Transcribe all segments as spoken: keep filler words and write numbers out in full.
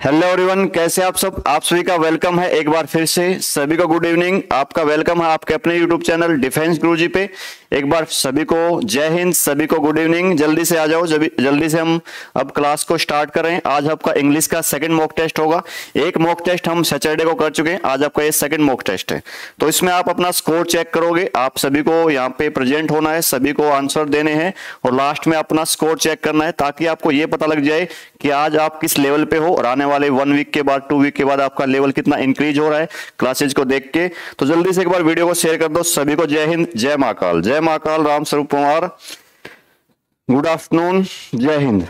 Hello everyone, कैसे आप सब आप सभी का वेलकम है एक बार फिर से। सभी को गुड इवनिंग। आपका वेलकम है आपके अपने यूट्यूब चैनल डिफेंस गुरुजी पे। एक बार सभी को जय हिंद, सभी को गुड इवनिंग। जल्दी से आ जाओ, जल्दी से हम अब क्लास को स्टार्ट करें। आज आपका इंग्लिश का सेकंड मॉक टेस्ट होगा। एक मॉक टेस्ट हम सैटरडे को कर चुके हैं, आज आपका ये सेकंड मॉक टेस्ट है। तो इसमें आप अपना स्कोर चेक करोगे। आप सभी को यहाँ पे प्रेजेंट होना है, सभी को आंसर देने हैं और लास्ट में अपना स्कोर चेक करना है, ताकि आपको ये पता लग जाए कि आज आप किस लेवल पे हो और आने वाले वन वीक के बाद, टू वीक के बाद आपका लेवल कितना इंक्रीज हो रहा है क्लासेज को देख के। तो जल्दी से एक बार वीडियो को शेयर कर दो। सभी को जय हिंद, जय महाकाल। जय महाकाल, राम स्वरूप कुमार, गुड आफ्टरनून, जय हिंद।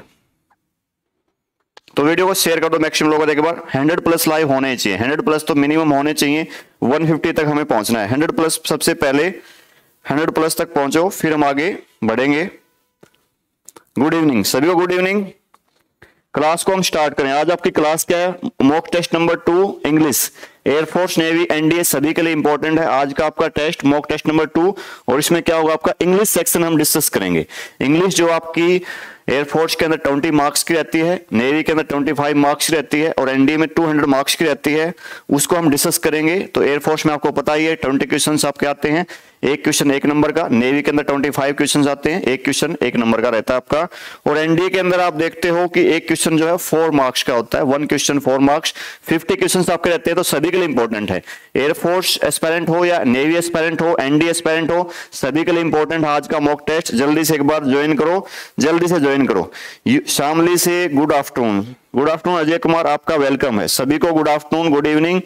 तो वीडियो को शेयर कर दो मैक्सिमम लोगों को। एक बार हंड्रेड प्लस लाइव होने चाहिए, हंड्रेड प्लस तो मिनिमम होने चाहिए। वन फिफ्टी तक हमें पहुंचना है। हंड्रेड प्लस सबसे पहले हंड्रेड प्लस तक पहुंचो, फिर हम आगे बढ़ेंगे। गुड इवनिंग सभी को, गुड इवनिंग। क्लास को हम स्टार्ट करें। आज आपकी क्लास क्या है? Mock test number two English. Air force, navy, NDA सभी के लिए इंपॉर्टेंट है आज का आपका test, mock test number two. और इसमें क्या होगा, आपका इंग्लिश सेक्शन हम डिस्कस करेंगे। इंग्लिश जो आपकी एयरफोर्स के अंदर ट्वेंटी मार्क्स की रहती है, नेवी के अंदर ट्वेंटी फाइव मार्क्स की रहती है और एनडीए में टू हंड्रेड मार्क्स की रहती है, उसको हम डिस्कस करेंगे। तो एयरफोर्स में आपको पता ही है ट्वेंटी क्वेश्चन आपके आते हैं, एक क्वेश्चन एक नंबर का। नेवी के अंदर ट्वेंटी फाइव क्वेश्चन आते हैं, एक क्वेश्चन एक नंबर का रहता है आपका। और एनडीए के अंदर आप देखते हो कि एक क्वेश्चन जो है फोर मार्क्स का होता है, one question four marks. Fifty question आपके रहते हैं, तो सभी के लिए इंपॉर्टेंट है। एयरफोर्स एस्पायरेंट हो या नेवी एस्पायरेंट हो, एनडीए एस्पायरेंट हो, सभी के लिए इंपॉर्टेंट है आज का मॉक टेस्ट। जल्दी से एक बार ज्वाइन करो, जल्दी से ज्वाइन करो। शामली से good afternoon, good afternoon. Ajay Kumar आपका वेलकम है। सभी को good afternoon, good evening.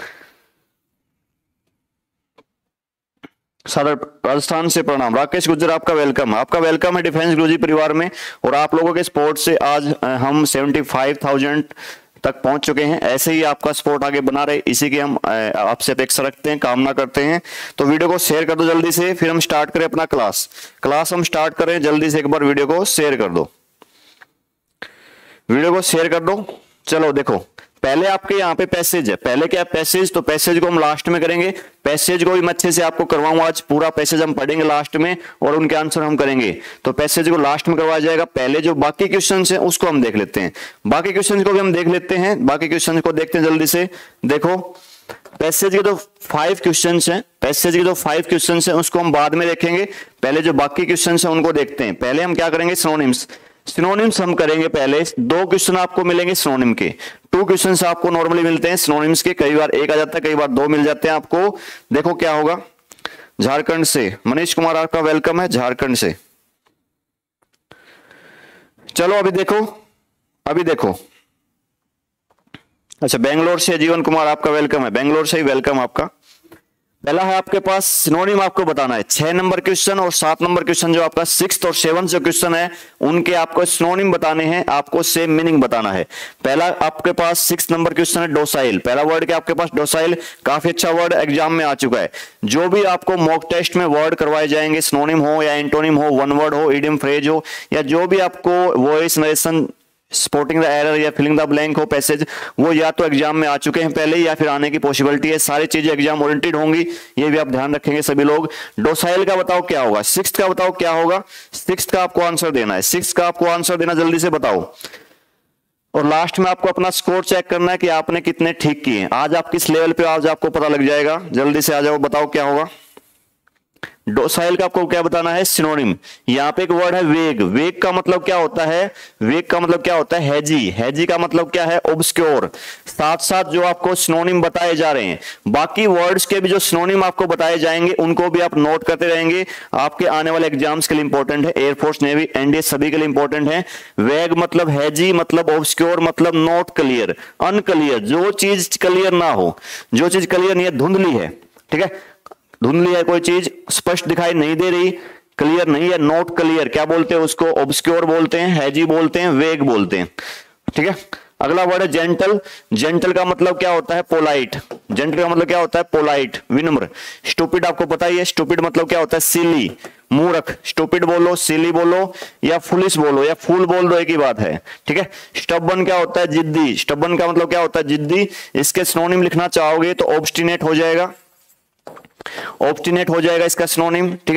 Rajasthan से प्रणाम। राकेश गुज्जर आपका वेलकम है, आपका वेलकम है डिफेंस गुरुजी परिवार में। और आप लोगों के सपोर्ट से आज हम सेवेंटी फाइव थाउजेंड तक पहुंच चुके हैं। ऐसे ही आपका सपोर्ट आगे बना रहे, इसी की हम आपसे अपेक्षा रखते हैं, कामना करते हैं। तो वीडियो को शेयर कर दो जल्दी से, फिर हम स्टार्ट करें अपना क्लास। क्लास हम स्टार्ट करें, जल्दी से एक बार वीडियो को शेयर कर दो, वीडियो को शेयर कर दो। चलो देखो, पहले आपके यहाँ पे पैसेज है। पहले क्या है? पैसेज। तो पैसेज को हम लास्ट में करेंगे। पैसेज को भी मैं अच्छे से आपको करवाऊंगा आज, पूरा पैसेज हम पढ़ेंगे लास्ट में और उनके आंसर हम करेंगे। तो पैसेज को लास्ट में करवाया जाएगा। पहले जो बाकी क्वेश्चंस हैं उसको हम देख लेते हैं। बाकी क्वेश्चंस को भी हम देख लेते हैं। बाकी क्वेश्चंस को देखते हैं जल्दी से। देखो, पैसेज के जो फाइव क्वेश्चंस हैं, पैसेज के जो फाइव क्वेश्चंस हैं उसको हम बाद में देखेंगे। पहले जो बाकी क्वेश्चंस हैं उनको देखते हैं। पहले हम क्या करेंगे? सिनोनिम्स। सिनोनिम्स हम करेंगे पहले। दो क्वेश्चन आपको मिलेंगे सिनोनिम के, टू क्वेश्चंस आपको नॉर्मली मिलते हैं सिनोनिम्स के। कई बार एक आ जाता है, कई बार दो मिल जाते हैं आपको। देखो क्या होगा। झारखंड से मनीष कुमार आपका वेलकम है, झारखंड से। चलो अभी देखो, अभी देखो। अच्छा, बेंगलोर से जीवन कुमार आपका वेलकम है, बेंगलोर से ही वेलकम आपका। पहला है आपके पास सिनोनिम, आपको बताना है। छह नंबर क्वेश्चन और सात नंबर क्वेश्चन जो आपका सिक्स और सेवन जो क्वेश्चन है उनके आपको सिनोनिम बताने हैं, आपको सेम मीनिंग बताना है। पहला आपके पास सिक्स नंबर क्वेश्चन है डोसाइल। पहला वर्ड क्या आपके पास? डोसाइल। काफी अच्छा वर्ड, एग्जाम में आ चुका है। जो भी आपको मॉक टेस्ट में वर्ड करवाए जाएंगे, सिनोनिम हो या एंटोनिम हो, वन वर्ड हो, इडियम फ्रेज हो, या जो भी आपको voice narration, spotting the error या फिलिंग द ब्लैंक हो पैसेज, वो या तो एग्जाम में आ चुके हैं पहले या फिर आने की पॉसिबिलिटी है। सारी चीजें एग्जाम ओरिएंटेड होंगी, ये भी आप ध्यान रखेंगे सभी लोग। डोसाइल का बताओ क्या होगा, सिक्स का बताओ क्या होगा। सिक्स का आपको आंसर देना है, सिक्स का आपको आंसर देना, जल्दी से बताओ। और लास्ट में आपको अपना स्कोर चेक करना है कि आपने कितने ठीक किए। आज आप किस लेवल पे, आज आपको पता लग जाएगा। जल्दी से आ जाओ, बताओ क्या होगा। डोसाइल का आपको क्या बताना है? सिनोनिम। यहाँ पे एक वर्ड है वेग। वेग का मतलब क्या होता है? वेग का मतलब क्या होता है? हैजी। हैजी का मतलब क्या है? ऑब्स्क्योर। साथ साथ जो आपको सिनोनिम बताए जा रहे हैं, बाकी वर्ड्स के भी जो सिनोनिम आपको बताए जाएंगे उनको भी आप नोट करते रहेंगे। आपके आने वाले एग्जाम्स के लिए इंपॉर्टेंट है। एयरफोर्स, नेवी, एनडीए सभी के लिए इंपॉर्टेंट है। वेग मतलब हैजी, मतलब ऑब्स्क्योर, मतलब नॉट क्लियर, अनक्लियर। जो चीज क्लियर ना हो, जो चीज क्लियर नहीं है, धुंधली है, ठीक है, धुंधली है, कोई चीज स्पष्ट दिखाई नहीं दे रही, क्लियर नहीं है, नॉट क्लियर, क्या बोलते हैं उसको? ऑब्स्क्योर बोलते हैं, हैजी बोलते हैं, वेग बोलते हैं, ठीक है। अगला वर्ड है जेंटल। जेंटल का मतलब क्या होता है? पोलाइट। जेंटल का मतलब क्या होता है? पोलाइट, विनम्र। स्टूपिड आपको पता ही है, स्टूपिड मतलब क्या होता है? सिली, मूर्ख। स्टूपिड बोलो, सिली बोलो या फुलिश बोलो या फूल बोल दो, एक ही बात है, ठीक है। स्टबन क्या होता है? जिद्दी। स्टबन का मतलब क्या होता है? जिद्दी। इसके सिनोनिम लिखना चाहोगे तो ऑब्स्टिनेट हो जाएगा, ऑब्स्टिनेट हो जाएगा इसका सिनोनिम, ठीक है।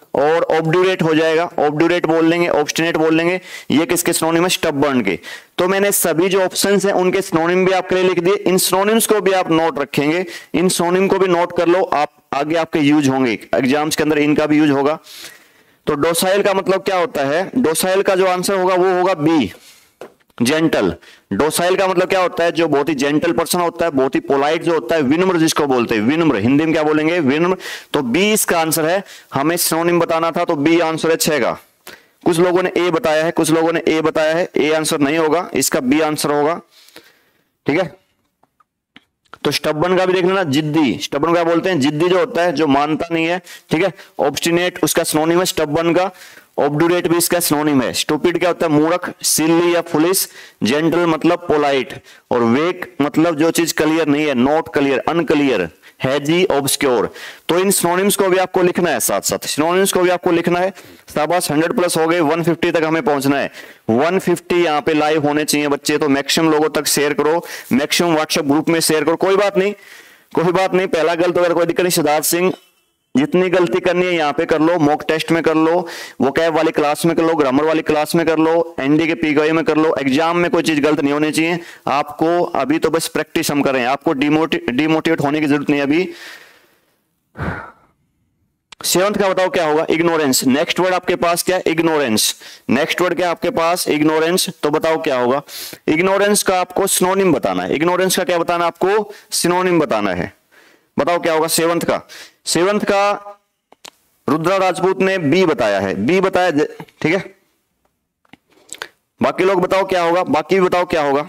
और ऑब्ड्यूरेट हो जाएगा, ऑब्ड्यूरेट बोल लेंगे, ऑब्स्टिनेट बोल लेंगे, ये किसके सिनोनिम है, स्टबर्न के। तो मैंने सभी जो ऑप्शंस हैं उनके सिनोनिम भी आपके लिए लिख दिए, इन सिनोनिम्स को भी आप नोट रखेंगे, इन सिनोनिम को भी नोट कर लो, आप आगे आपके यूज होंगे एग्जाम्स के अंदर, इनका भी यूज होगा। तो डोसाइल का मतलब क्या होता है, डोसाइल का जो आंसर होगा वो होगा बी, जेंटल। डोसाइल का मतलब क्या होता है, जो बहुत ही जेंटल पर्सन होता है, बहुत ही पोलाइट जो होता है, विनम्र जिसको बोलते हैं, विनम्र हिंदी में क्या बोलेंगे, विनम्र। तो बी इसका आंसर है, हमें सिनोनिम बताना था, तो बी आंसर है छह का। कुछ लोगों ने ए बताया है, कुछ लोगों ने ए बताया है, ए आंसर नहीं होगा, इसका बी आंसर होगा, ठीक है। तो स्टबर्न का भी देख लेना, जिद्दी, स्टबर्न क्या बोलते हैं, जिद्दी जो होता है, जो मानता नहीं है, ठीक है। ऑब्स्टिनेट उसका सिनोनिम है स्टबर्न का, ऑब्ड्यूरेट भी इसका सिनोनिम है। स्टूपिड क्या होता है, मूर्ख, सिली या फुलिश, जेंटल मतलब पोलाइट, और वेक मतलब जो चीज क्लियर नहीं है, not clear, unclear, hazy, obscure. तो इन सिनोनिम्स को भी आपको लिखना है, साथ साथ सिनोनिम्स को भी आपको लिखना है। शाबाश, हंड्रेड प्लस हो गए, एक सौ पचास तक हमें पहुंचना है, एक सौ पचास यहाँ पे लाइव होने चाहिए बच्चे। तो मैक्सिमम लोगों तक शेयर करो, मैक्सिमम व्हाट्सएप ग्रुप में शेयर करो। कोई बात नहीं, कोई बात नहीं, पहला गलत अगर कोई दिक्कत नहीं, सिद्धार्थ सिंह जितनी गलती करनी है यहाँ पे कर लो, मॉक टेस्ट में कर लो, वोकैब वाली क्लास में कर लो, ग्रामर वाली क्लास में कर लो, एनडी के पीगोए में कर लो। एग्जाम में कोई चीज गलत नहीं होनी चाहिए आपको। अभी तो बस प्रैक्टिस हम करें, आपको डिमोटिवेट डिमोटिवेट होने की जरूरत नहीं अभी। सेवंथ का बताओ क्या होगा, इग्नोरेंस। नेक्स्ट वर्ड आपके पास क्या है, इग्नोरेंस। नेक्स्ट वर्ड क्या आपके पास, इग्नोरेंस। तो बताओ क्या होगा, इग्नोरेंस का आपको सिनोनिम बताना है। इग्नोरेंस का क्या बताना है आपको, सिनोनिम बताना है। बताओ क्या होगा सेवंथ का। सेवंथ का रुद्रा राजपूत ने बी बताया है, बी बताया, ठीक है। बाकी लोग बताओ क्या होगा, बाकी भी बताओ क्या होगा।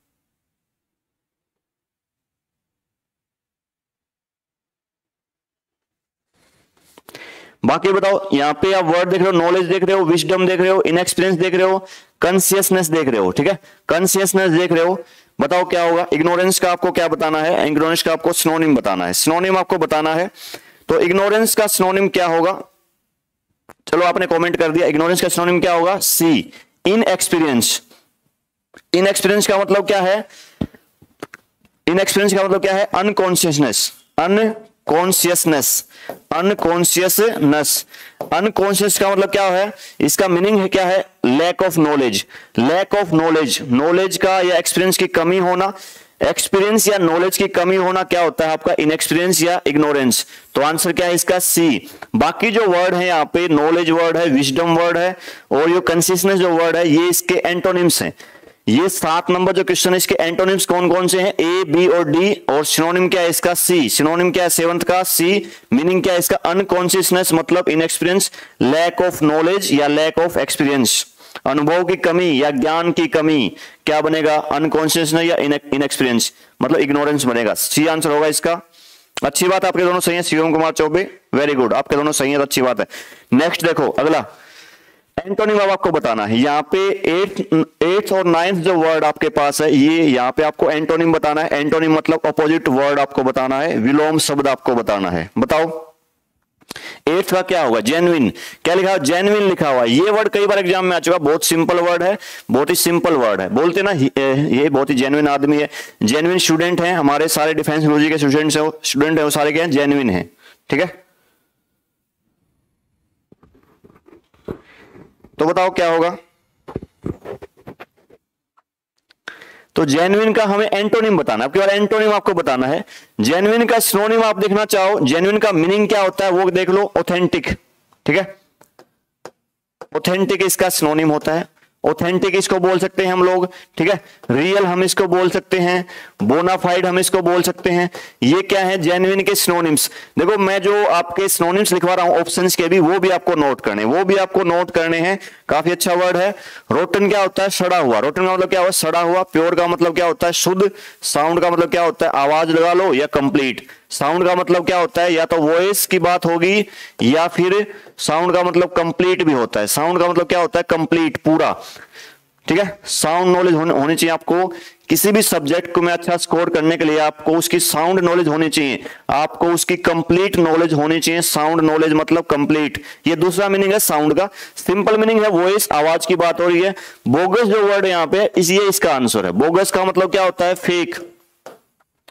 बाकी बताओ, यहां पे आप वर्ड देख रहे हो, नॉलेज देख रहे हो, विजडम देख रहे हो, इनएक्सपीरियंस देख रहे हो, कॉन्शियसनेस देख रहे हो, ठीक है। कॉन्शियसनेस देख रहे हो, बताओ क्या होगा। इग्नोरेंस का आपको क्या बताना है, इग्नोरेंस का आपको सिनोनिम बताना है, सिनोनिम आपको बताना है। तो इग्नोरेंस का सिनोनिम क्या होगा, चलो आपने कमेंट कर दिया, इग्नोरेंस का सिनोनिम क्या होगा, सी, इनएक्सपीरियंस। इनएक्सपीरियंस का मतलब क्या है, इनएक्सपीरियंस का मतलब क्या है, अनकॉन्शियसनेस, अनकॉन्शियसनेस, अनकॉन्शियसनेस। अनकॉन्शियस का मतलब क्या है, इसका मीनिंग है क्या है, lack of knowledge, lack of knowledge, knowledge का या एक्सपीरियंस की कमी होना, एक्सपीरियंस या नॉलेज की कमी होना क्या होता है आपका, इनएक्सपीरियंस या इग्नोरेंस। तो आंसर क्या है इसका, सी। बाकी जो वर्ड है यहाँ पे, नॉलेज वर्ड है, विजडम वर्ड है, और ये कंसिस्टेंस जो वर्ड है, ये इसके एंटोनिम्स हैं। ये सात नंबर जो क्वेश्चन है, इसके एंटोनिम्स कौन कौन से हैं, ए, बी और डी, और सिनोनिम क्या है इसका, सी। सिनोनिम क्या है सेवंथ का, सी। मीनिंग क्या है इसका, अनकॉन्शियसनेस मतलब इनएक्सपीरियंस, लैक ऑफ नॉलेज या लैक ऑफ एक्सपीरियंस, अनुभव की कमी या ज्ञान की कमी, क्या बनेगा, अनकॉन्शियसनेस या इनएक्सपीरियंस, मतलब इग्नोरेंस बनेगा। सी आंसर होगा इसका। अच्छी बात, आपके दोनों सही है, शिवम कुमार चौबे, वेरी गुड, आपके दोनों सही है, तो अच्छी बात है। नेक्स्ट देखो अगला, एंटोनिम अब आपको बताना है। यहाँ पे एट एट्थ और नाइन्थ जो वर्ड आपके पास है, ये यहाँ पे आपको एंटोनिम बताना है। एंटोनिम मतलब अपोजिट वर्ड आपको बताना है, विलोम शब्द आपको बताना है। बताओ एट्थ का क्या होगा, जेन्युइन। क्या लिखा हुआ, जेन्युइन लिखा हुआ। ये वर्ड कई बार एग्जाम में आ चुका, बहुत सिंपल वर्ड है, बहुत ही सिंपल वर्ड है। बोलते ना ये बहुत ही जेन्युइन आदमी है, जेन्युइन स्टूडेंट है, हमारे सारे डिफेंस टेक्नोलॉजी के स्टूडेंट्स है स्टूडेंट है वो सारे क्या है, जेन्युइन है, ठीक है। तो बताओ क्या होगा। तो जेन्युइन का हमें एंटोनिम बताना है, आपके बार एंटोनिम आपको बताना है। जेन्युइन का सिनोनिम आप देखना चाहो, जेन्युइन का मीनिंग क्या होता है वो देख लो, ऑथेंटिक, ठीक है। ऑथेंटिक इसका सिनोनिम होता है, ऑथेंटिक इसको बोल सकते हैं हम लोग, ठीक है। रियल हम इसको बोल सकते हैं, बोनाफाइड हम इसको बोल सकते हैं। ये क्या है, जेन्युइन के सिनोनिम्स। देखो मैं जो आपके सिनोनिम्स लिखवा रहा हूं ऑप्शंस के भी, वो भी आपको नोट करने वो भी आपको नोट करने हैं। काफी अच्छा वर्ड है। रोटन क्या होता है, सड़ा हुआ। रोटन का मतलब क्या हुआ, सड़ा हुआ। प्योर का मतलब क्या होता है, शुद्ध। साउंड का मतलब क्या होता है, आवाज लगा लो या कंप्लीट। साउंड का मतलब क्या होता है, या तो वॉइस की बात होगी या फिर साउंड का मतलब कंप्लीट भी होता है। साउंड का मतलब क्या होता है, कंप्लीट, पूरा, ठीक है। साउंड नॉलेज होनी होनी चाहिए आपको। किसी भी सब्जेक्ट को में अच्छा स्कोर करने के लिए आपको उसकी साउंड नॉलेज होनी चाहिए, आपको उसकी कंप्लीट नॉलेज होनी चाहिए। साउंड नॉलेज मतलब कंप्लीट, ये दूसरा मीनिंग है साउंड का। सिंपल मीनिंग है वॉइस, आवाज की बात हो रही है। बोगस जो वर्ड है यहाँ पे, इस ये इसका आंसर है। बोगस का मतलब क्या होता है, फेक।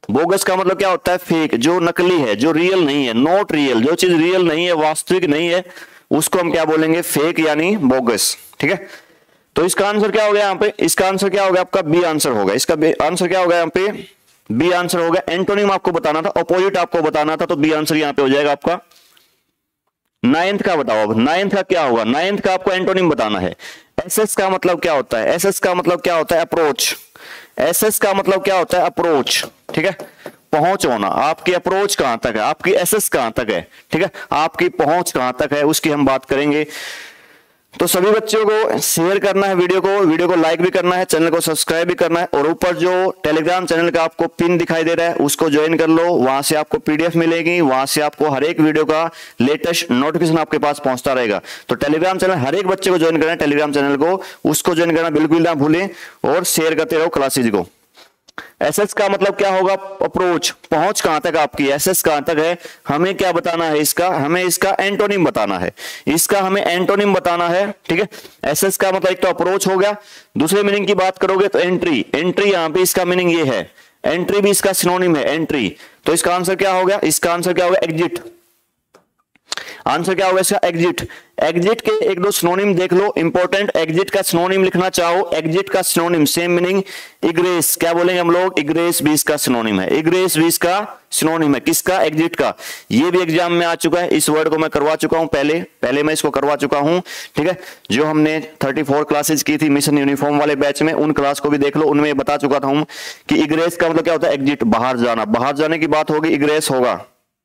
बोगस का मतलब क्या होता है? फेक, जो नकली है, जो रियल नहीं है, नॉट रियल, जो चीज रियल नहीं है, वास्तविक नहीं है, उसको हम क्या बोलेंगे? फेक यानी बोगस। ठीक है, तो इसका आंसर क्या हो गया यहाँ पे? इसका आंसर क्या हो गया आपका? बी आंसर होगा। इसका आंसर क्या होगा यहाँ पे? बी आंसर होगा। एंटोनिम आपको बताना था, ऑपोजिट आपको बताना था, तो बी आंसर यहाँ पे हो जाएगा आपका। नाइन्थ का बताओ, अब नाइन्थ का क्या होगा? नाइन्थ का आपको एंटोनिम बताना है। एसएस का मतलब क्या होता है? एसएस का मतलब क्या होता है? अप्रोच। एसएस का मतलब क्या होता है? अप्रोच। ठीक है, पहुंच होना, आपकी अप्रोच कहां तक है, आपकी एसएस कहां तक है, ठीक है, आपकी पहुंच कहां तक है, उसकी हम बात करेंगे। तो सभी बच्चों को शेयर करना है वीडियो को, वीडियो को लाइक भी करना है, चैनल को सब्सक्राइब भी करना है, और ऊपर जो टेलीग्राम चैनल का आपको पिन दिखाई दे रहा है उसको ज्वाइन कर लो। वहां से आपको पीडीएफ मिलेगी, वहां से आपको हर एक वीडियो का लेटेस्ट नोटिफिकेशन आपके पास पहुंचता रहेगा। तो टेलीग्राम चैनल हर एक बच्चे को ज्वाइन करना है, टेलीग्राम चैनल को, उसको ज्वाइन करना बिल्कुल ना भूलें, और शेयर करते रहो क्लासेज को। एसएस का मतलब क्या होगा? अप्रोच, पहुंच कहां तक आपकी, एसएस कहां तक है, हमें क्या बताना है इसका? हमें इसका एंटोनिम बताना है, इसका हमें एंटोनिम बताना है। ठीक है, एसएस का मतलब एक तो अप्रोच हो गया, दूसरे मीनिंग की बात करोगे तो एंट्री। एंट्री यहां पे इसका मीनिंग ये है, एंट्री भी इसका सिनोनिम है, एंट्री। तो इसका आंसर क्या हो गया? इसका आंसर क्या होगा? एग्जिट। आंसर क्या होगा इसका? एग्जिट। एग्जिट के एक दो सिनोनिम देख लो, इंपॉर्टेंट। एग्जिट का सिनोनिम लिखना चाहो, एग्जिट का सिनोनिम सेम मीनिंग इग्रेस, क्या बोलेंगे हम लोग? इग्रेस भी इसका सिनोनिम है, इग्रेस भी इसका सिनोनिम है। किसका? एग्जिट का। ये भी एग्जाम में आ चुका है, इस वर्ड को मैं करवा चुका हूं पहले पहले मैं इसको करवा चुका हूं। ठीक है, जो हमने चौंतीस क्लासेस की थी मिशन यूनिफॉर्म वाले बैच में, उन क्लास को भी देख लो, उनमें बता चुका था हूं कि इग्रेस का मतलब क्या होता है? एग्जिट, बाहर जाना, बाहर जाने की बात होगी, इग्रेस होगा।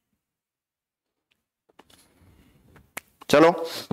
चलो,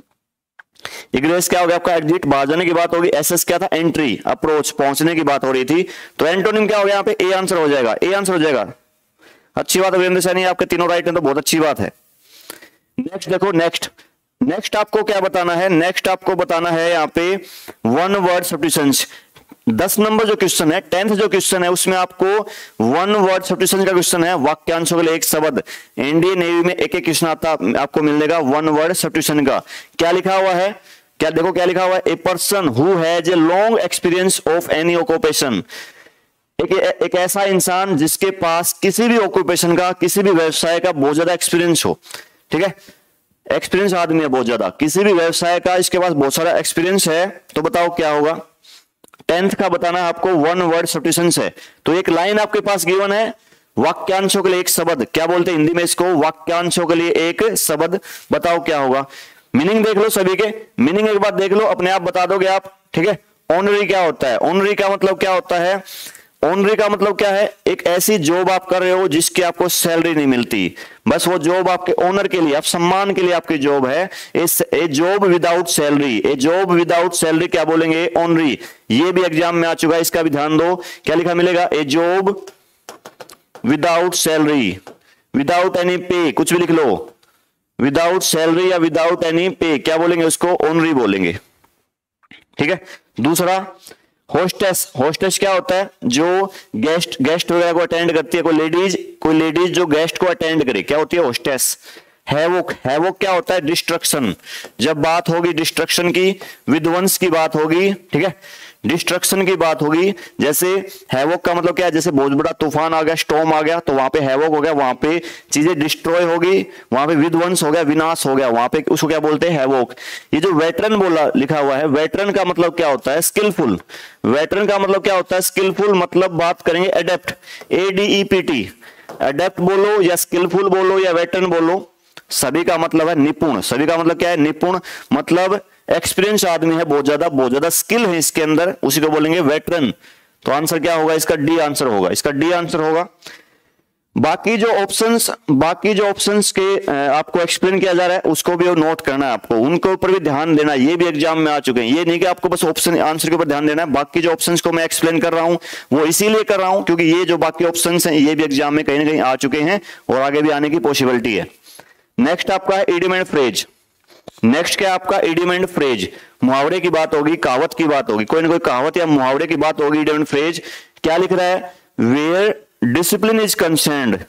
इग्रेस क्या हो गया आपका? एग्जिट, बाहर जाने की बात होगी। एसएस क्या था? एंट्री, अप्रोच, पहुंचने की बात हो रही थी। तो एंटोनिम क्या हो गया यहाँ पे? ए आंसर हो जाएगा, ए आंसर हो जाएगा। अच्छी बात है वीरेंद्र सैनी, आपके तीनों राइट है तो बहुत अच्छी बात है। नेक्स्ट देखो, नेक्स्ट नेक्स्ट आपको क्या बताना है? नेक्स्ट आपको बताना है यहाँ पे वन वर्ड सब्स्टिट्यूशंस। दस नंबर जो क्वेश्चन है, टेंथ जो क्वेश्चन है, उसमें आपको वन वर्ड सब्स्टिट्यूशन का क्वेश्चन है, वाक्यांशों के लिए एक शब्द। इंडियन नेवी में एक एक क्वेश्चन आता आपको मिलेगा वन वर्ड सब्स्टिट्यूशन का। क्या लिखा हुआ है? क्या देखो क्या लिखा हुआ है? A person who has a long experience of any occupation. एक एक ऐसा इंसान जिसके पास किसी भी ऑक्यूपेशन का, किसी भी व्यवसाय का बहुत ज्यादा एक्सपीरियंस हो। ठीक है, एक्सपीरियंस आदमी है बहुत ज्यादा, किसी भी व्यवसाय का इसके पास बहुत सारा एक्सपीरियंस है। तो बताओ क्या होगा? टेंथ का बताना है आपको, वन वर्ड सब्स्टिट्यूशंस है। तो एक लाइन आपके पास गिवन है, वाक्यांशों के लिए एक शब्द, क्या बोलते हैं हिंदी में इसको? वाक्यांशों के लिए एक शब्द। बताओ क्या होगा? मीनिंग देख लो, सभी के मीनिंग एक बार देख लो, अपने आप बता दोगे आप। ठीक है, ऑनरी क्या होता है? ऑनरी का मतलब क्या होता है? ऑनरी का मतलब क्या है? एक ऐसी जॉब आप कर रहे हो जिसकी आपको सैलरी नहीं मिलती, बस वो जॉब आपके ओनर के लिए, आप सम्मान के लिए आपकी जॉब है। Is a job without salary, a job without salary क्या बोलेंगे? ऑनरी। ये भी एग्जाम में आ चुका है, इसका भी ध्यान दो। क्या लिखा मिलेगा? A job without salary, without any pay, कुछ भी लिख लो, विदाउट सैलरी या विदाउट एनी पे, क्या बोलेंगे उसको? ऑनरी बोलेंगे। ठीक है, दूसरा होस्टेस। होस्टेस क्या होता है? जो गेस्ट गेस्ट वगैरह को अटेंड करती है, कोई लेडीज कोई लेडीज जो गेस्ट को अटेंड करे, क्या होती है? होस्टेस। हैवोक, हैवोक क्या होता है? डिस्ट्रक्शन। जब बात होगी डिस्ट्रक्शन की, विध्वंस की बात होगी, ठीक है, डिस्ट्रक्शन की बात होगी। जैसे हैवोक का मतलब क्या है? जैसे बहुत बड़ा तूफान आ गया, स्टॉर्म आ गया, तो वहां पे हैवोक हो गया, वहां पे चीजें डिस्ट्रॉय होगी, वहां पे विध्वंस हो गया, विनाश हो गया, वहां पे उसको क्या बोलते हैं? हैवोक। ये जो वेटरन बोला लिखा हुआ है, वेटरन का मतलब क्या होता है? स्किलफुल। वेटरन का मतलब क्या होता है? स्किलफुल। मतलब बात करेंगे adept, A D E P T. Adept बोलो या स्किलफुल बोलो या वेटरन बोलो, सभी का मतलब है निपुण। सभी का मतलब क्या है? निपुण। मतलब एक्सपीरियंस आदमी है बहुत ज्यादा, बहुत ज्यादा स्किल है इसके अंदर, उसी को बोलेंगे वेटरन। तो आंसर क्या होगा इसका? डी आंसर होगा, इसका डी आंसर होगा। बाकी जो ऑप्शंस बाकी जो ऑप्शंस के आपको एक्सप्लेन किया जा रहा है उसको भी नोट करना है आपको, उनके ऊपर भी ध्यान देना है। ये भी एग्जाम में आ चुके हैं, ये नहीं कि आपको बस ऑप्शन आंसर के ऊपर ध्यान देना है। बाकी जो ऑप्शंस को मैं एक्सप्लेन कर रहा हूं वो इसीलिए कर रहा हूं क्योंकि ये जो बाकी ऑप्शंस हैं ये भी एग्जाम में कहीं ना कहीं आ चुके हैं और आगे भी आने की पॉसिबिलिटी है। नेक्स्ट आपका है इडियम एंड फ्रेज। नेक्स्ट क्या आपका? Idiom and phrase. मुहावरे की बात होगी, कहावत की बात होगी, कोई ना कोई कहावत या मुहावरे की बात होगी। इडियम एंड फ्रेज क्या लिख रहा है? Where discipline is concerned,